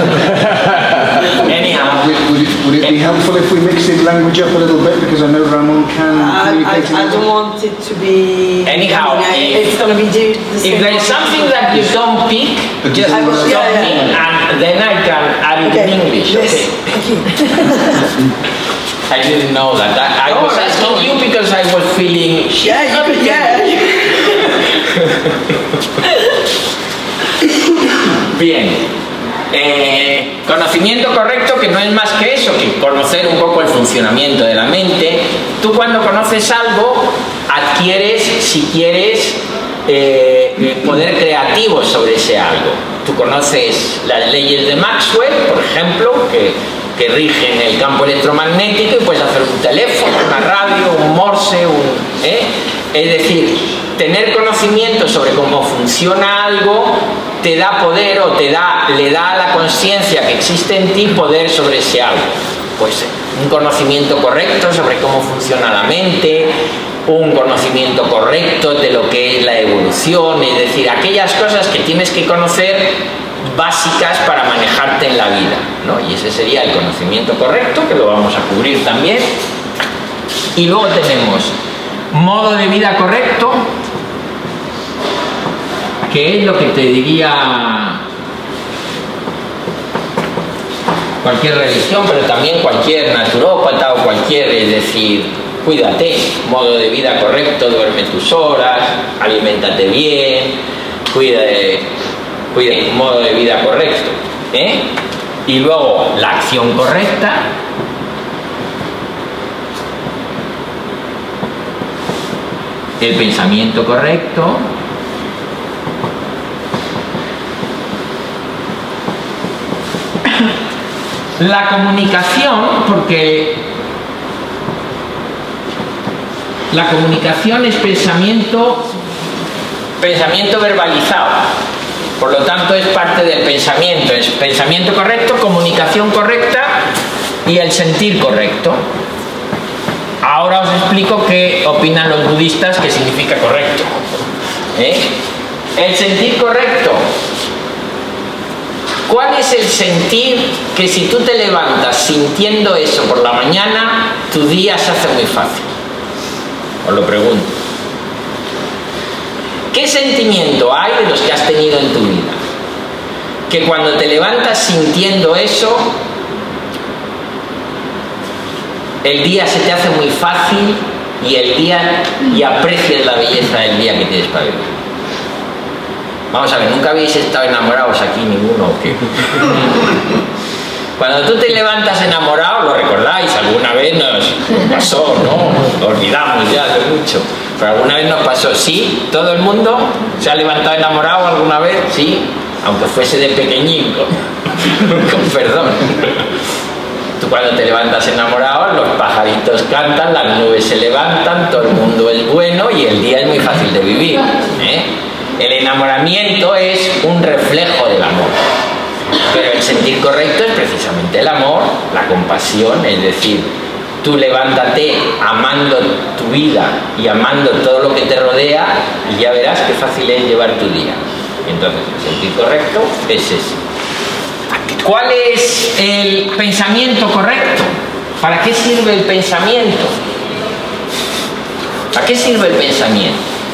A: Anyhow.
D: Would, would, it, would it be helpful if we mix the language up a little bit, because I know Ramon can communicate?
E: I, I, I don't want it to be...
A: Anyhow,
E: I mean,
A: if,
E: it's going to be the same.
A: If there is something that you don't pick, just
E: I was,
A: stop
E: yeah,
A: me,
E: yeah.
A: and then I can add it
E: Okay.
A: in English.
E: Yes.
A: Okay.
E: Thank you.
A: I didn't know that. I, I
E: Oh,
A: was
E: that's
A: asking
E: all.
A: you because I was feeling...
E: Yeah, you could, yeah.
A: Bien. Eh, Eh, conocimiento correcto, que no es más que eso, que conocer un poco el funcionamiento de la mente. Tú cuando conoces algo, adquieres, si quieres, eh, poder creativo sobre ese algo. Tú conoces las leyes de Maxwell, por ejemplo, que, que rigen el campo electromagnético, y puedes hacer un teléfono, una radio, un morse, un, ¿eh? Es decir, tener conocimiento sobre cómo funciona algo te da poder, o te da, le da a la conciencia que existe en ti poder sobre ese algo. Pues un conocimiento correcto sobre cómo funciona la mente, un conocimiento correcto de lo que es la evolución, es decir, aquellas cosas que tienes que conocer básicas para manejarte en la vida, ¿no? Y ese sería el conocimiento correcto, que lo vamos a cubrir también. Y luego tenemos modo de vida correcto, que es lo que te diría cualquier religión, pero también cualquier naturópata o cualquier, es decir, cuídate, modo de vida correcto, duerme tus horas, aliméntate bien, cuida de, cuida de modo de vida correcto, ¿eh? Y luego la acción correcta, el pensamiento correcto, la comunicación, porque la comunicación es pensamiento, pensamiento verbalizado, por lo tanto es parte del pensamiento, es pensamiento correcto, comunicación correcta y el sentir correcto. Ahora os explico qué opinan los budistas que significa correcto, ¿eh? El sentir correcto. ¿Cuál es el sentir que si tú te levantas sintiendo eso por la mañana, tu día se hace muy fácil? Os lo pregunto. ¿Qué sentimiento hay de los que has tenido en tu vida? Que cuando te levantas sintiendo eso, el día se te hace muy fácil y el día y aprecias la belleza del día que tienes para vivir. Vamos a ver, ¿nunca habéis estado enamorados aquí ninguno o qué? Cuando tú te levantas enamorado, lo recordáis, alguna vez nos pasó, ¿no? Lo olvidamos ya hace mucho, pero alguna vez nos pasó. ¿Sí? ¿Todo el mundo se ha levantado enamorado alguna vez? Sí, aunque fuese de pequeñín, con, con perdón. Tú cuando te levantas enamorado, los pajaritos cantan, las nubes se levantan, todo el mundo es bueno y el día es muy fácil de vivir, ¿eh? El enamoramiento es un reflejo del amor, pero el sentir correcto es precisamente el amor, la compasión, es decir, tú levántate amando tu vida y amando todo lo que te rodea y ya verás qué fácil es llevar tu día. Entonces, el sentir correcto es ese. ¿Cuál es el pensamiento correcto? ¿Para qué sirve el pensamiento? ¿Para qué sirve el pensamiento?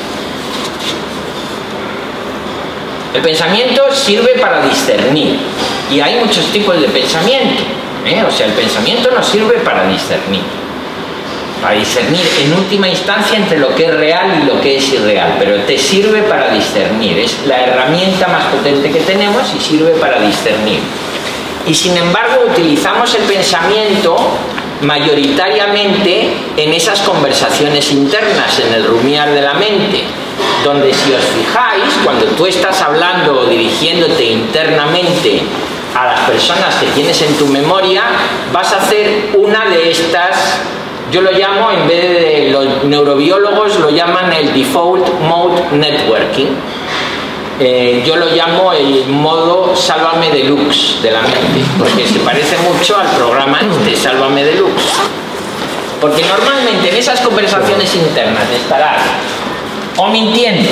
A: El pensamiento sirve para discernir, y hay muchos tipos de pensamiento, ¿eh? O sea, el pensamiento nos sirve para discernir, para discernir en última instancia entre lo que es real y lo que es irreal, pero te sirve para discernir, es la herramienta más potente que tenemos y sirve para discernir. Y sin embargo utilizamos el pensamiento mayoritariamente en esas conversaciones internas, en el rumiar de la mente, donde si os fijáis, cuando tú estás hablando o dirigiéndote internamente a las personas que tienes en tu memoria, vas a hacer una de estas, yo lo llamo, en vez de los neurobiólogos lo llaman el default mode networking, eh, yo lo llamo el modo Sálvame Deluxe de la mente, porque se parece mucho al programa este, Sálvame Deluxe, porque normalmente en esas conversaciones internas estarás o mintiendo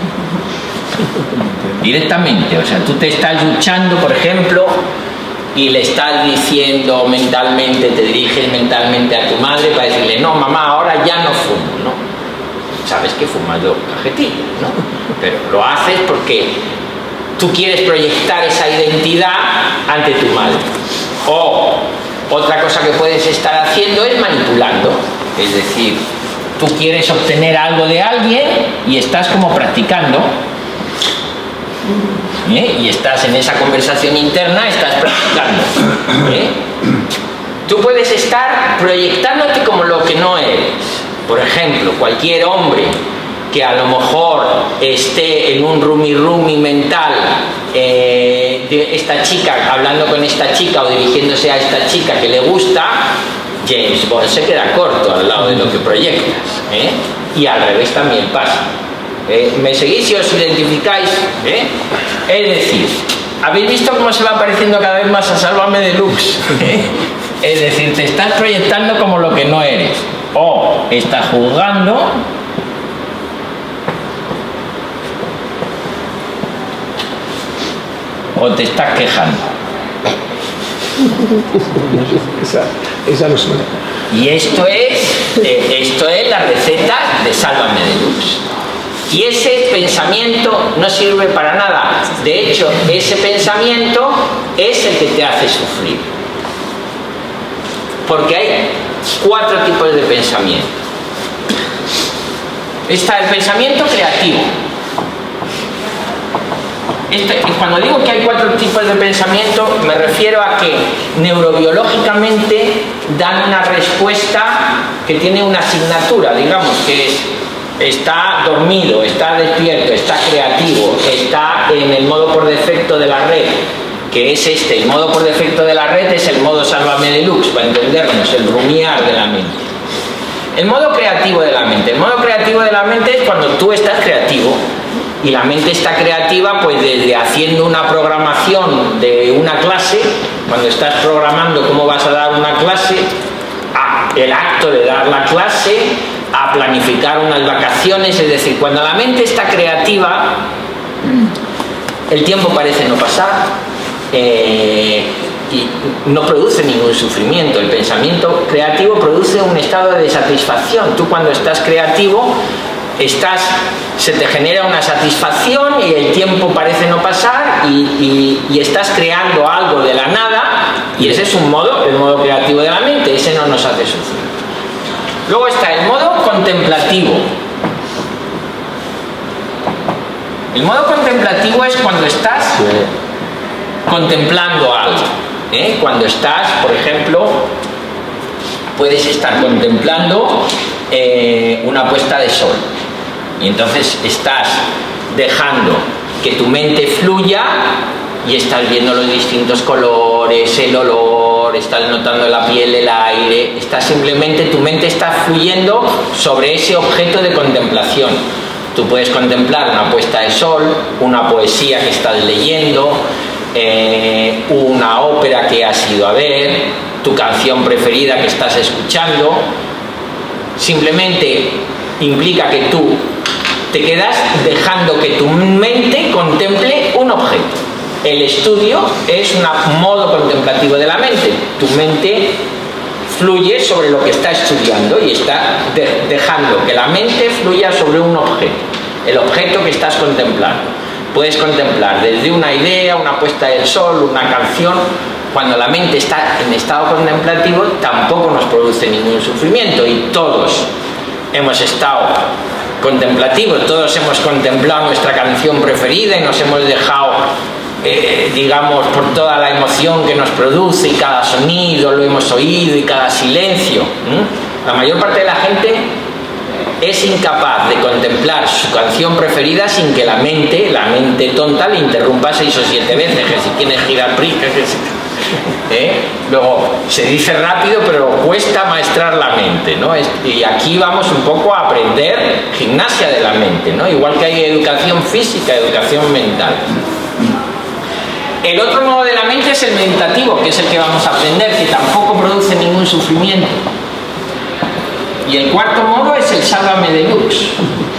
A: directamente, o sea, tú te estás duchando, por ejemplo, y le estás diciendo mentalmente, te diriges mentalmente a tu madre para decirle, no, mamá, ahora ya no fumo, ¿no? Sabes que fumas dos cajetillas, ¿no? Pero lo haces porque tú quieres proyectar esa identidad ante tu madre. O otra cosa que puedes estar haciendo es manipulando, es decir, tú quieres obtener algo de alguien y estás como practicando. ¿eh? Y estás en esa conversación interna, estás practicando, ¿eh? Tú puedes estar proyectándote como lo que no eres. Por ejemplo, cualquier hombre que a lo mejor esté en un rumi rumi mental, eh, de esta chica, hablando con esta chica o dirigiéndose a esta chica que le gusta, James Bond se queda corto al lado de lo que proyectas, ¿eh? Y al revés también pasa. ¿Eh? ¿Me seguís si os identificáis? ¿Eh? Es decir, ¿habéis visto cómo se va pareciendo cada vez más a Sálvame Deluxe? ¿Eh? Es decir, te estás proyectando como lo que no eres, o estás juzgando, o te estás quejando.
C: Esa, esa no suena.
A: Y esto es, eh, esto es la receta de Sálvame Deluxe. Y ese pensamiento no sirve para nada. De hecho, ese pensamiento es el que te hace sufrir. Porque hay cuatro tipos de pensamiento. Está el pensamiento creativo. Este, y cuando digo que hay cuatro tipos de pensamiento, me refiero a que neurobiológicamente dan una respuesta que tiene una asignatura, digamos, que es: está dormido, está despierto, está creativo, está en el modo por defecto de la red, que es este. El modo por defecto de la red es el modo Sálvame Deluxe, para entendernos, el rumiar de la mente. El modo creativo de la mente. El modo creativo de la mente es cuando tú estás creativo. Y la mente está creativa pues desde haciendo una programación de una clase, cuando estás programando cómo vas a dar una clase, a el acto de dar la clase, a planificar unas vacaciones. Es decir, cuando la mente está creativa, el tiempo parece no pasar, eh, y no produce ningún sufrimiento. El pensamiento creativo produce un estado de satisfacción. Tú cuando estás creativo, estás, se te genera una satisfacción y el tiempo parece no pasar, y, y, y estás creando algo de la nada, y ese es un modo, el modo creativo de la mente. Ese no nos hace sufrir. Luego está el modo contemplativo. El modo contemplativo es cuando estás contemplando algo, ¿eh? Cuando estás, por ejemplo, puedes estar contemplando eh, una puesta de sol, y entonces estás dejando que tu mente fluya y estás viendo los distintos colores, el olor, estás notando la piel, el aire, estás simplemente, tu mente está fluyendo sobre ese objeto de contemplación. Tú puedes contemplar una puesta de sol, una poesía que estás leyendo, eh, una ópera que has ido a ver, tu canción preferida que estás escuchando. Simplemente implica que tú te quedas dejando que tu mente contemple un objeto. El estudio es un modo contemplativo de la mente. Tu mente fluye sobre lo que está estudiando y está de dejando que la mente fluya sobre un objeto, el objeto que estás contemplando. Puedes contemplar desde una idea, una puesta del sol, una canción. Cuando la mente está en estado contemplativo, tampoco nos produce ningún sufrimiento, y todos hemos estado contemplativos, todos hemos contemplado nuestra canción preferida y nos hemos dejado, eh, digamos, por toda la emoción que nos produce, y cada sonido lo hemos oído, y cada silencio. ¿Mm? La mayor parte de la gente es incapaz de contemplar su canción preferida sin que la mente, la mente tonta, le interrumpa seis o siete veces, que si tienes girapri, que si... ¿Eh? Luego se dice rápido, pero cuesta maestrar la mente, ¿no? Y aquí vamos un poco a aprender gimnasia de la mente, ¿no? Igual que hay educación física, educación mental. El otro modo de la mente es el meditativo, que es el que vamos a aprender, que tampoco produce ningún sufrimiento. Y el cuarto modo es el Sálvame Deluxe.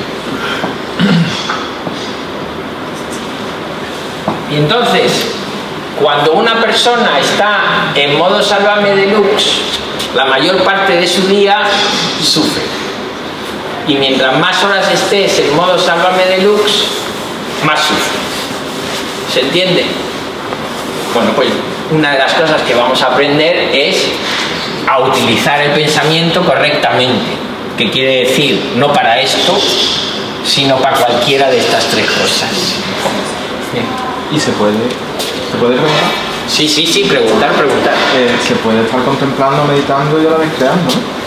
A: Y entonces, cuando una persona está en modo Sálvame Deluxe, la mayor parte de su día sufre. Y mientras más horas estés en modo Sálvame Deluxe, más sufre. ¿Se entiende? Bueno, pues una de las cosas que vamos a aprender es a utilizar el pensamiento correctamente. ¿Qué quiere decir? No para esto, sino para cualquiera de estas tres cosas. Bien.
F: Y se puede, ¿se puede preguntar?
A: Sí, sí, sí, preguntar, preguntar.
F: Eh, se puede estar contemplando, meditando y a la vez creando, ¿no?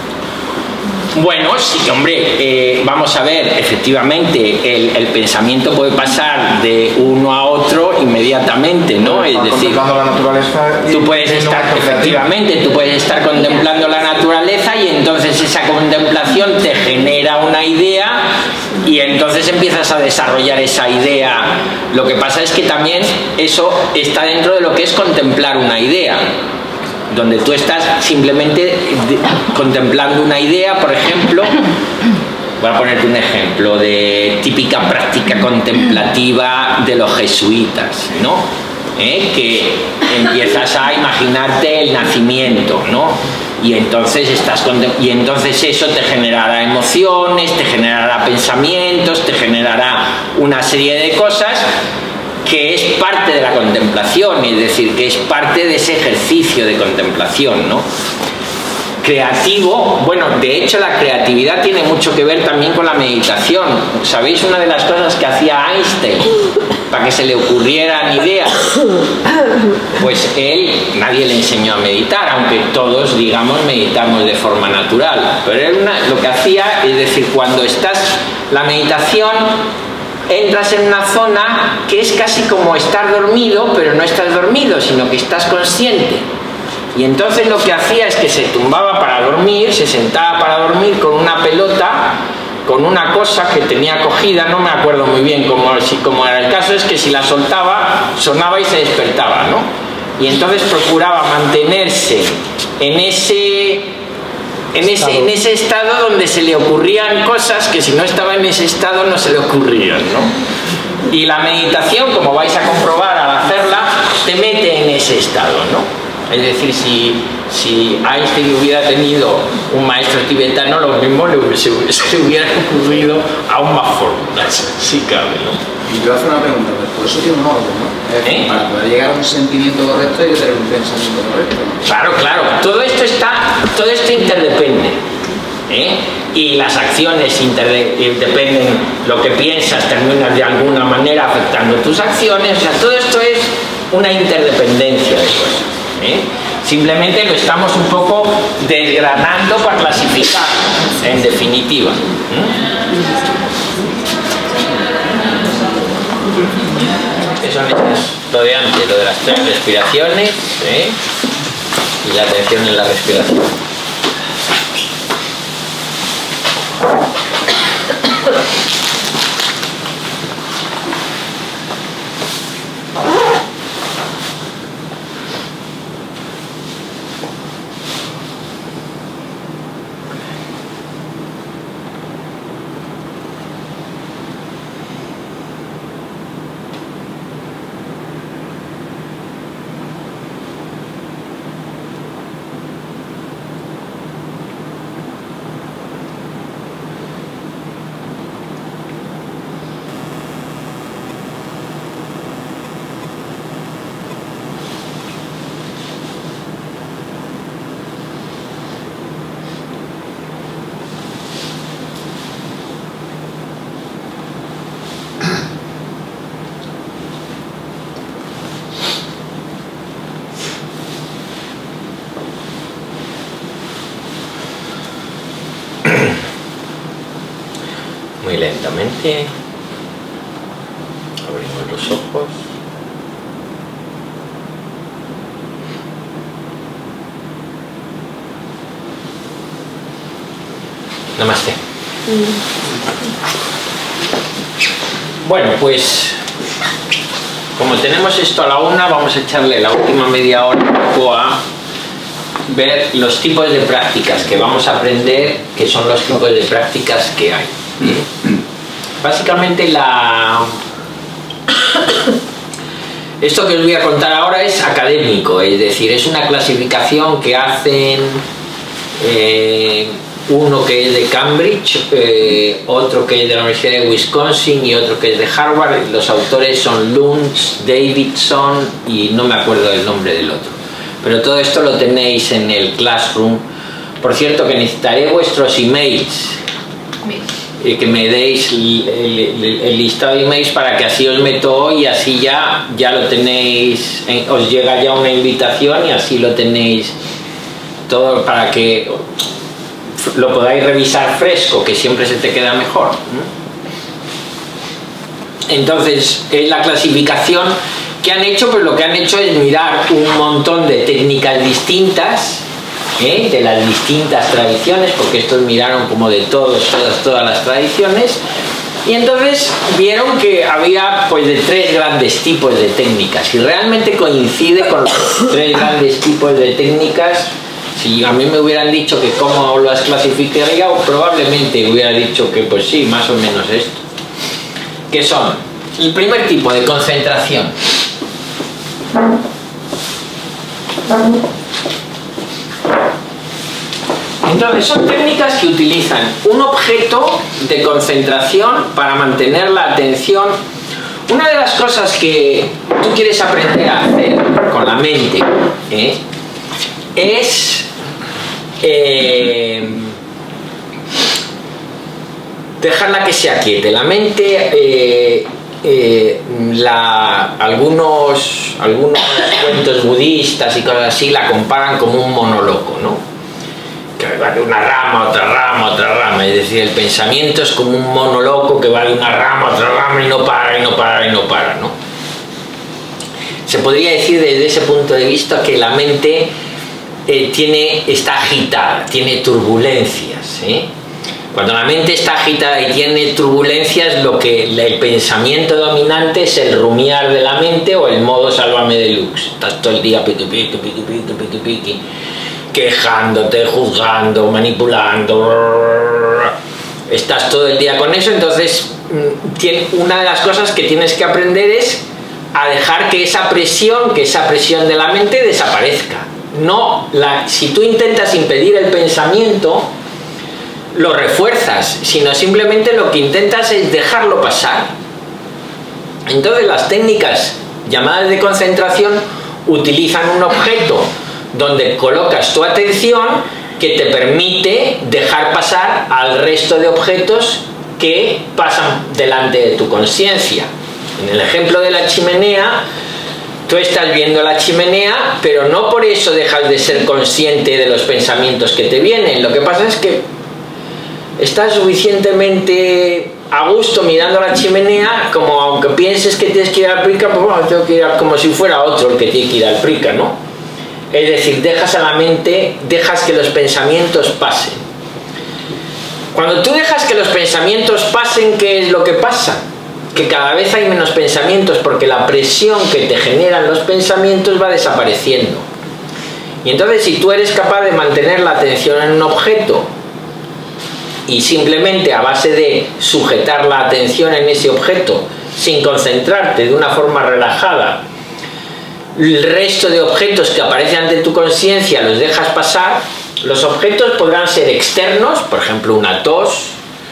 A: Bueno, sí, hombre, eh, vamos a ver, efectivamente, el, el pensamiento puede pasar de uno a otro inmediatamente, ¿no? Es decir,
F: contemplando la naturaleza y
A: tú puedes estar, efectivamente, tú puedes estar contemplando la naturaleza y entonces esa contemplación te genera una idea y entonces empiezas a desarrollar esa idea. Lo que pasa es que también eso está dentro de lo que es contemplar una idea, donde tú estás simplemente de, contemplando una idea. Por ejemplo, voy a ponerte un ejemplo de típica práctica contemplativa de los jesuitas, ¿no? ¿Eh? Que empiezas a imaginarte el nacimiento, ¿no? Y entonces, estás y entonces eso te generará emociones, te generará pensamientos, te generará una serie de cosas que es parte de la contemplación, es decir, que es parte de ese ejercicio de contemplación, ¿no? Creativo, bueno, de hecho la creatividad tiene mucho que ver también con la meditación. ¿Sabéis una de las cosas que hacía Einstein para que se le ocurrieran ideas? Pues él, nadie le enseñó a meditar, aunque todos, digamos, meditamos de forma natural, pero él una, lo que hacía, es decir, cuando estás, la meditación, entras en una zona que es casi como estar dormido, pero no estás dormido, sino que estás consciente. Y entonces lo que hacía es que se tumbaba para dormir, se sentaba para dormir con una pelota, con una cosa que tenía cogida, no me acuerdo muy bien cómo, cómo era. El caso es que si la soltaba, sonaba y se despertaba, ¿no? Y entonces procuraba mantenerse en ese... En ese, en ese estado donde se le ocurrían cosas que si no estaba en ese estado no se le ocurrían, ¿no? Y la meditación, como vais a comprobar al hacerla, te mete en ese estado, ¿no? Es decir, si, si Einstein hubiera tenido un maestro tibetano, lo mismo le hubiese, se le hubiera ocurrido aún más fórmulas, si cabe, ¿no?
G: Y yo hago una pregunta, pues por eso tiene un orden, ¿no? Es decir,
A: ¿Eh?
G: Para poder llegar a un sentimiento correcto hay que tener un pensamiento correcto, ¿no?
A: Claro, claro, todo esto está, todo esto interdepende, ¿eh? Y las acciones interdependen, lo que piensas termina de alguna manera afectando tus acciones, o sea, todo esto es una interdependencia de cosas, ¿eh? Simplemente lo estamos un poco desgranando para clasificar, en definitiva, ¿eh? Eso es lo de antes, lo de las tres respiraciones, ¿eh? Y la atención en la respiración. Muy lentamente abrimos los ojos. Namaste. Bueno, pues como tenemos esto a la una, vamos a echarle la última media hora un poco a ver los tipos de prácticas que vamos a aprender, que son los tipos de prácticas que hay. Básicamente la... esto que os voy a contar ahora es académico, es decir, es una clasificación que hacen eh, uno que es de Cambridge, eh, otro que es de la Universidad de Wisconsin y otro que es de Harvard. Los autores son Luntz, Davidson y no me acuerdo del nombre del otro, pero todo esto lo tenéis en el Classroom. Por cierto, que necesitaré vuestros emails. eh, que me deis el, el, el listado de emails para que así os meto hoy y así ya, ya lo tenéis, os llega ya una invitación y así lo tenéis todo para que lo podáis revisar fresco, que siempre se te queda mejor. Entonces, es la clasificación que han hecho, pues lo que han hecho es mirar un montón de técnicas distintas, ¿eh? de las distintas tradiciones, porque estos miraron como de todos, todas, todas las tradiciones, y entonces vieron que había pues de tres grandes tipos de técnicas, y realmente coincide con los tres grandes tipos de técnicas. Si a mí me hubieran dicho que cómo las clasificaría, probablemente hubiera dicho que pues sí, más o menos esto. Que son el primer tipo de concentración. Entonces son técnicas que utilizan un objeto de concentración para mantener la atención. Una de las cosas que tú quieres aprender a hacer con la mente, ¿eh? es eh, dejarla que se aquiete. La mente, eh, eh, la, algunos, algunos cuentos budistas y cosas así la comparan como un monoloco, ¿no? Que va de una rama a otra rama a otra rama, es decir, el pensamiento es como un monoloco que va de una rama a otra rama y no para y no para y no para, ¿no? Se podría decir desde ese punto de vista que la mente eh, tiene, está agitada, tiene turbulencias, ¿eh? Cuando la mente está agitada y tiene turbulencias, lo que el pensamiento dominante es el rumiar de la mente o el modo sálvame deluxe. Estás todo el día piqui piqui piqui piqui piqui piqui, quejándote, juzgando, manipulando. Estás todo el día con eso. Entonces una de las cosas que tienes que aprender es a dejar que esa presión, que esa presión de la mente desaparezca. No, la, si tú intentas impedir el pensamiento, lo refuerzas, sino simplemente lo que intentas es dejarlo pasar. Entonces las técnicas llamadas de concentración utilizan un objeto donde colocas tu atención que te permite dejar pasar al resto de objetos que pasan delante de tu conciencia. En el ejemplo de la chimenea, tú estás viendo la chimenea, pero no por eso dejas de ser consciente de los pensamientos que te vienen. Lo que pasa es que estás suficientemente a gusto mirando la chimenea, como aunque pienses que tienes que ir al Prica, pues bueno, tengo que ir a, como si fuera otro el que tiene que ir al Prica, ¿no? Es decir, dejas a la mente, dejas que los pensamientos pasen. Cuando tú dejas que los pensamientos pasen, ¿qué es lo que pasa? Que cada vez hay menos pensamientos, porque la presión que te generan los pensamientos va desapareciendo. Y entonces, si tú eres capaz de mantener la atención en un objeto y simplemente a base de sujetar la atención en ese objeto sin concentrarte de una forma relajada, el resto de objetos que aparecen ante tu conciencia los dejas pasar. Los objetos podrán ser externos, por ejemplo una tos,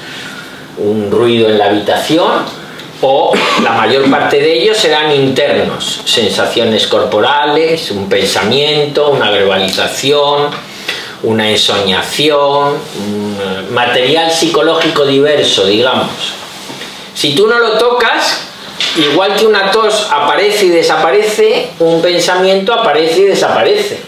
A: un ruido en la habitación, o la mayor parte de ellos serán internos, sensaciones corporales, un pensamiento, una verbalización, una ensoñación, un material psicológico diverso, digamos. Si tú no lo tocas, igual que una tos aparece y desaparece, un pensamiento aparece y desaparece.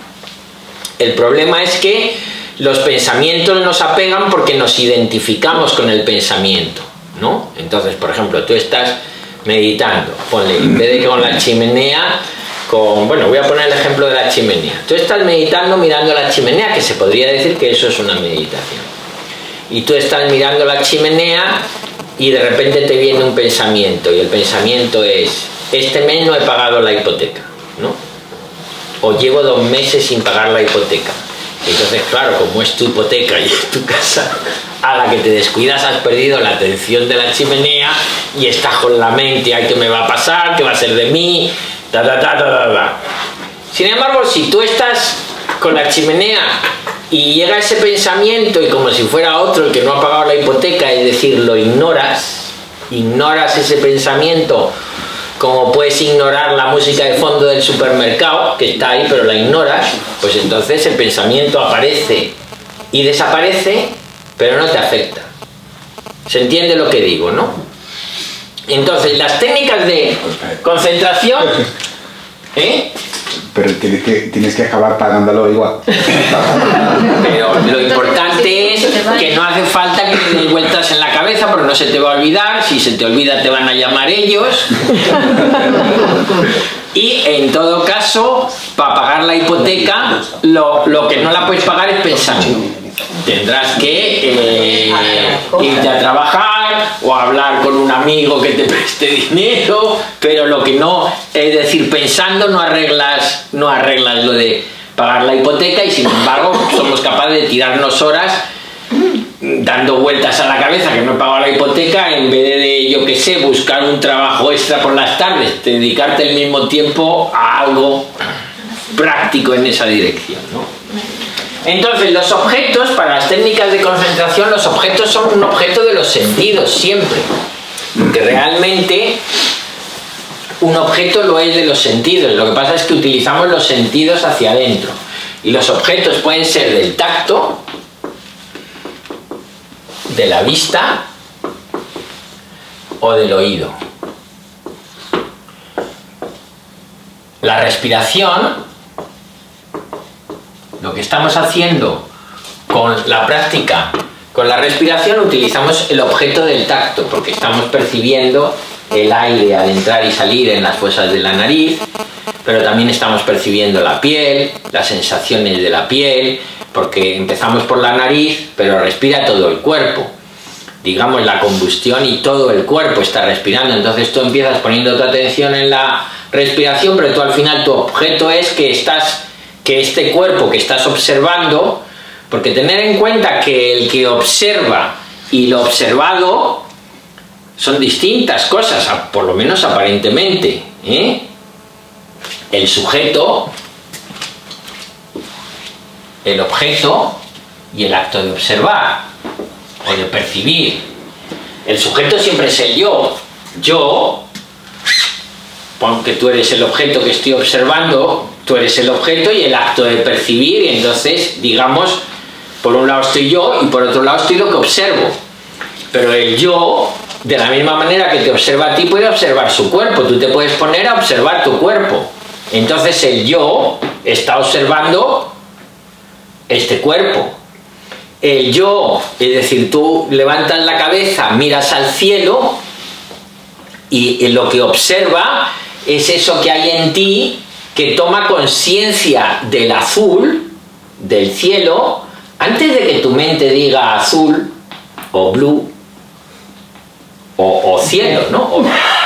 A: El problema es que los pensamientos nos apegan porque nos identificamos con el pensamiento, ¿no? Entonces, por ejemplo, tú estás meditando, ponle, en vez de que con la chimenea, con, bueno, voy a poner el ejemplo de la chimenea. Tú estás meditando mirando la chimenea, que se podría decir que eso es una meditación. Y tú estás mirando la chimenea y de repente te viene un pensamiento, y el pensamiento es: este mes no he pagado la hipoteca, ¿no? O llevo dos meses sin pagar la hipoteca. Entonces, claro, como es tu hipoteca y es tu casa, a la que te descuidas has perdido la atención de la chimenea y estás con la mente: ay, ¿qué me va a pasar? ¿Qué va a ser de mí? Ta, ta, ta, ta, ta, ta. Sin embargo, si tú estás con la chimenea y llega ese pensamiento y como si fuera otro el que no ha pagado la hipoteca, es decir, lo ignoras, ignoras ese pensamiento, como puedes ignorar la música de fondo del supermercado que está ahí pero la ignoras, pues entonces el pensamiento aparece y desaparece, pero no te afecta. ¿Se entiende lo que digo, no? Entonces, las técnicas de concentración... ¿Eh?
H: Pero tienes que, tienes que acabar pagándolo igual.
A: Pero lo importante es que no hace falta que te des vueltas en la cabeza porque no se te va a olvidar. Si se te olvida te van a llamar ellos. Y en todo caso, para pagar la hipoteca, lo, lo que no la puedes pagar es pensando. Tendrás que eh, irte a trabajar o hablar con un amigo que te preste dinero, pero lo que no, es decir, pensando no arreglas, no arreglas lo de pagar la hipoteca, y sin embargo somos capaces de tirarnos horas dando vueltas a la cabeza que no he pagado la hipoteca, en vez de, yo que sé, buscar un trabajo extra por las tardes, dedicarte el mismo tiempo a algo práctico en esa dirección, ¿no? Entonces, los objetos, para las técnicas de concentración, los objetos son un objeto de los sentidos, siempre. Porque realmente un objeto lo es de los sentidos. Lo que pasa es que utilizamos los sentidos hacia adentro. Y los objetos pueden ser del tacto, de la vista o del oído. La respiración, lo que estamos haciendo con la práctica, con la respiración, utilizamos el objeto del tacto, porque estamos percibiendo el aire al entrar y salir en las fosas de la nariz, pero también estamos percibiendo la piel, las sensaciones de la piel, porque empezamos por la nariz, pero respira todo el cuerpo. Digamos, la combustión y todo el cuerpo está respirando. Entonces tú empiezas poniendo tu atención en la respiración, pero tú al final tu objeto es que estás... que este cuerpo que estás observando, porque tener en cuenta que el que observa y lo observado son distintas cosas, por lo menos aparentemente, ¿eh? El sujeto, el objeto y el acto de observar o de percibir. El sujeto siempre es el yo. Yo, aunque tú eres el objeto que estoy observando, tú eres el objeto y el acto de percibir, y entonces, digamos, por un lado estoy yo y por otro lado estoy lo que observo. Pero el yo, de la misma manera que te observa a ti, puede observar su cuerpo. Tú te puedes poner a observar tu cuerpo. Entonces el yo está observando este cuerpo. El yo, es decir, tú levantas la cabeza, miras al cielo y lo que observa es eso que hay en ti, que toma conciencia del azul del cielo antes de que tu mente diga azul o blue o, o cielo, ¿no? O...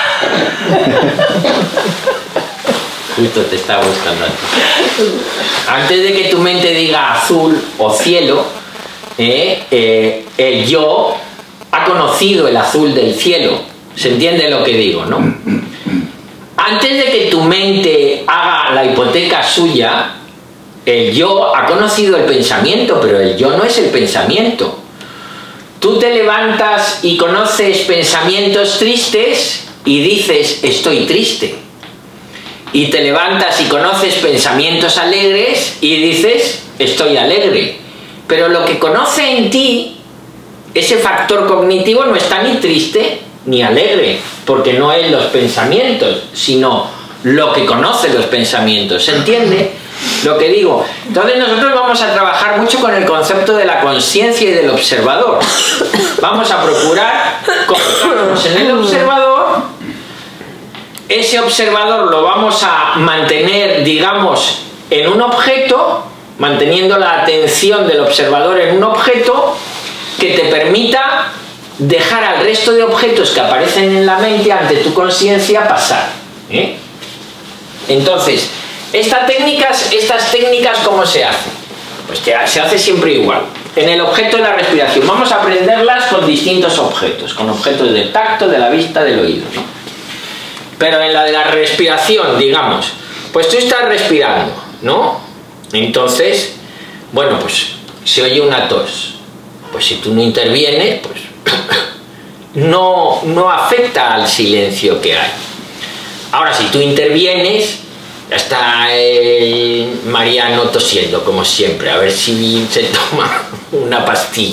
A: Justo te estaba buscando aquí. Antes de que tu mente diga azul o cielo, eh, eh, el yo ha conocido el azul del cielo. ¿Se entiende lo que digo, no? Antes de que tu mente haga la hipoteca suya, el yo ha conocido el pensamiento, pero el yo no es el pensamiento. Tú te levantas y conoces pensamientos tristes y dices, estoy triste. Y te levantas y conoces pensamientos alegres y dices, estoy alegre. Pero lo que conoce en ti, ese factor cognitivo, no está ni triste ni alegre, porque no es los pensamientos, sino lo que conoce los pensamientos. ¿Se entiende lo que digo? Entonces nosotros vamos a trabajar mucho con el concepto de la conciencia y del observador. Vamos a procurar colocarnos en el observador. Ese observador lo vamos a mantener, digamos, en un objeto, manteniendo la atención del observador en un objeto que te permita dejar al resto de objetos que aparecen en la mente ante tu conciencia pasar, ¿eh? Entonces, estas técnicas, estas técnicas ¿cómo se hacen? Pues se hace siempre igual. En el objeto de la respiración vamos a aprenderlas con distintos objetos, con objetos del tacto, de la vista, del oído, ¿no? Pero en la de la respiración, digamos, pues tú estás respirando, ¿no? Entonces, bueno, pues se oye una tos. Pues si tú no intervienes, pues no, no afecta al silencio que hay. Ahora, si tú intervienes, ya está el Mariano tosiendo, como siempre, a ver si se toma una pastilla.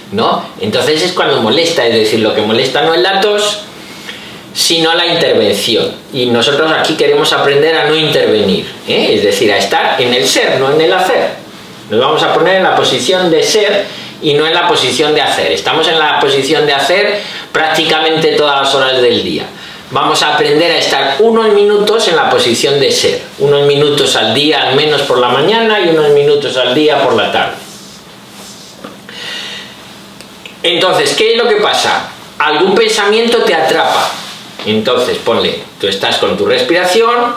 A: ¿no? Entonces es cuando molesta, es decir, lo que molesta no es la tos, sino la intervención. Y nosotros aquí queremos aprender a no intervenir, ¿eh? Es decir, a estar en el ser, no en el hacer. Nos vamos a poner en la posición de ser y no en la posición de hacer. Estamos en la posición de hacer prácticamente todas las horas del día. Vamos a aprender a estar unos minutos en la posición de ser. Unos minutos al día, al menos por la mañana, y unos minutos al día por la tarde. Entonces, ¿qué es lo que pasa? Algún pensamiento te atrapa. Entonces, ponle, tú estás con tu respiración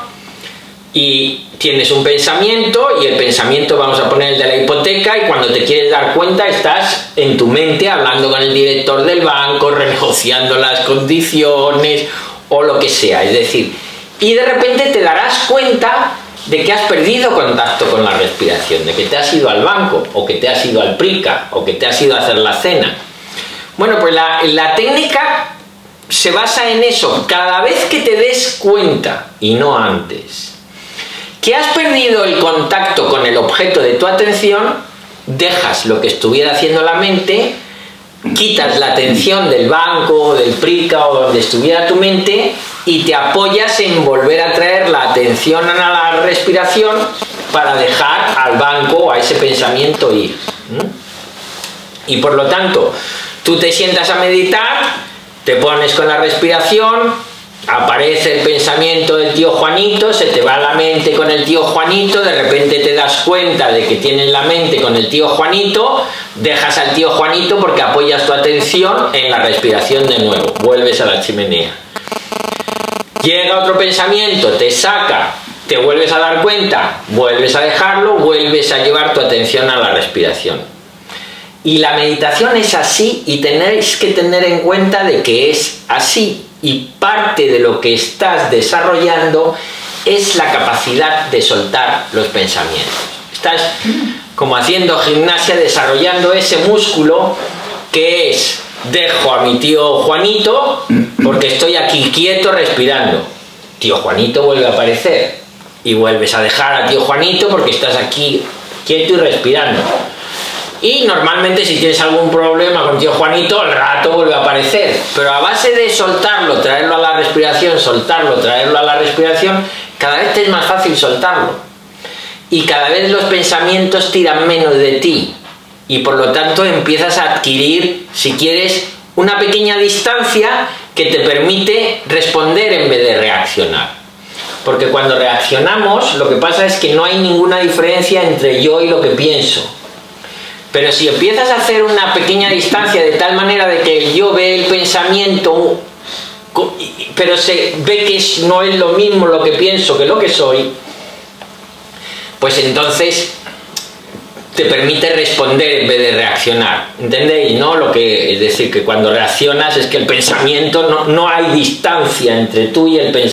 A: y tienes un pensamiento, y el pensamiento, vamos a poner el de la hipoteca, y cuando te quieres dar cuenta estás en tu mente hablando con el director del banco, renegociando las condiciones o lo que sea, es decir, y de repente te darás cuenta de que has perdido contacto con la respiración, de que te has ido al banco, o que te has ido al prica, o que te has ido a hacer la cena. Bueno, pues la, la técnica se basa en eso. Cada vez que te des cuenta, y no antes, que has perdido el contacto con el objeto de tu atención, dejas lo que estuviera haciendo la mente, quitas la atención del banco, del prica o donde estuviera tu mente, y te apoyas en volver a traer la atención a la respiración para dejar al banco o a ese pensamiento ir. ¿Mm? Y por lo tanto, tú te sientas a meditar, te pones con la respiración, aparece el pensamiento del tío Juanito, se te va la mente con el tío Juanito, de repente te das cuenta de que tienes la mente con el tío Juanito, dejas al tío Juanito porque apoyas tu atención en la respiración de nuevo, vuelves a la chimenea. Llega otro pensamiento, te saca, te vuelves a dar cuenta, vuelves a dejarlo, vuelves a llevar tu atención a la respiración. Y la meditación es así, y tenéis que tener en cuenta de que es así, y parte de lo que estás desarrollando es la capacidad de soltar los pensamientos. Estás como haciendo gimnasia, desarrollando ese músculo que es: dejo a mi tío Juanito porque estoy aquí quieto respirando. Tío Juanito vuelve a aparecer, y vuelves a dejar a tío Juanito porque estás aquí quieto y respirando. Y normalmente, si tienes algún problema con tío Juanito, al rato vuelve a aparecer. Pero a base de soltarlo, traerlo a la respiración, soltarlo, traerlo a la respiración, cada vez te es más fácil soltarlo. Y cada vez los pensamientos tiran menos de ti. Y por lo tanto empiezas a adquirir, si quieres, una pequeña distancia que te permite responder en vez de reaccionar. Porque cuando reaccionamos, lo que pasa es que no hay ninguna diferencia entre yo y lo que pienso. Pero si empiezas a hacer una pequeña distancia de tal manera de que el yo ve el pensamiento, pero se ve que no es lo mismo lo que pienso que lo que soy, pues entonces te permite responder en vez de reaccionar. ¿Entendéis, no? Lo que, es decir, que cuando reaccionas es que el pensamiento, no, no hay distancia entre tú y el pensamiento.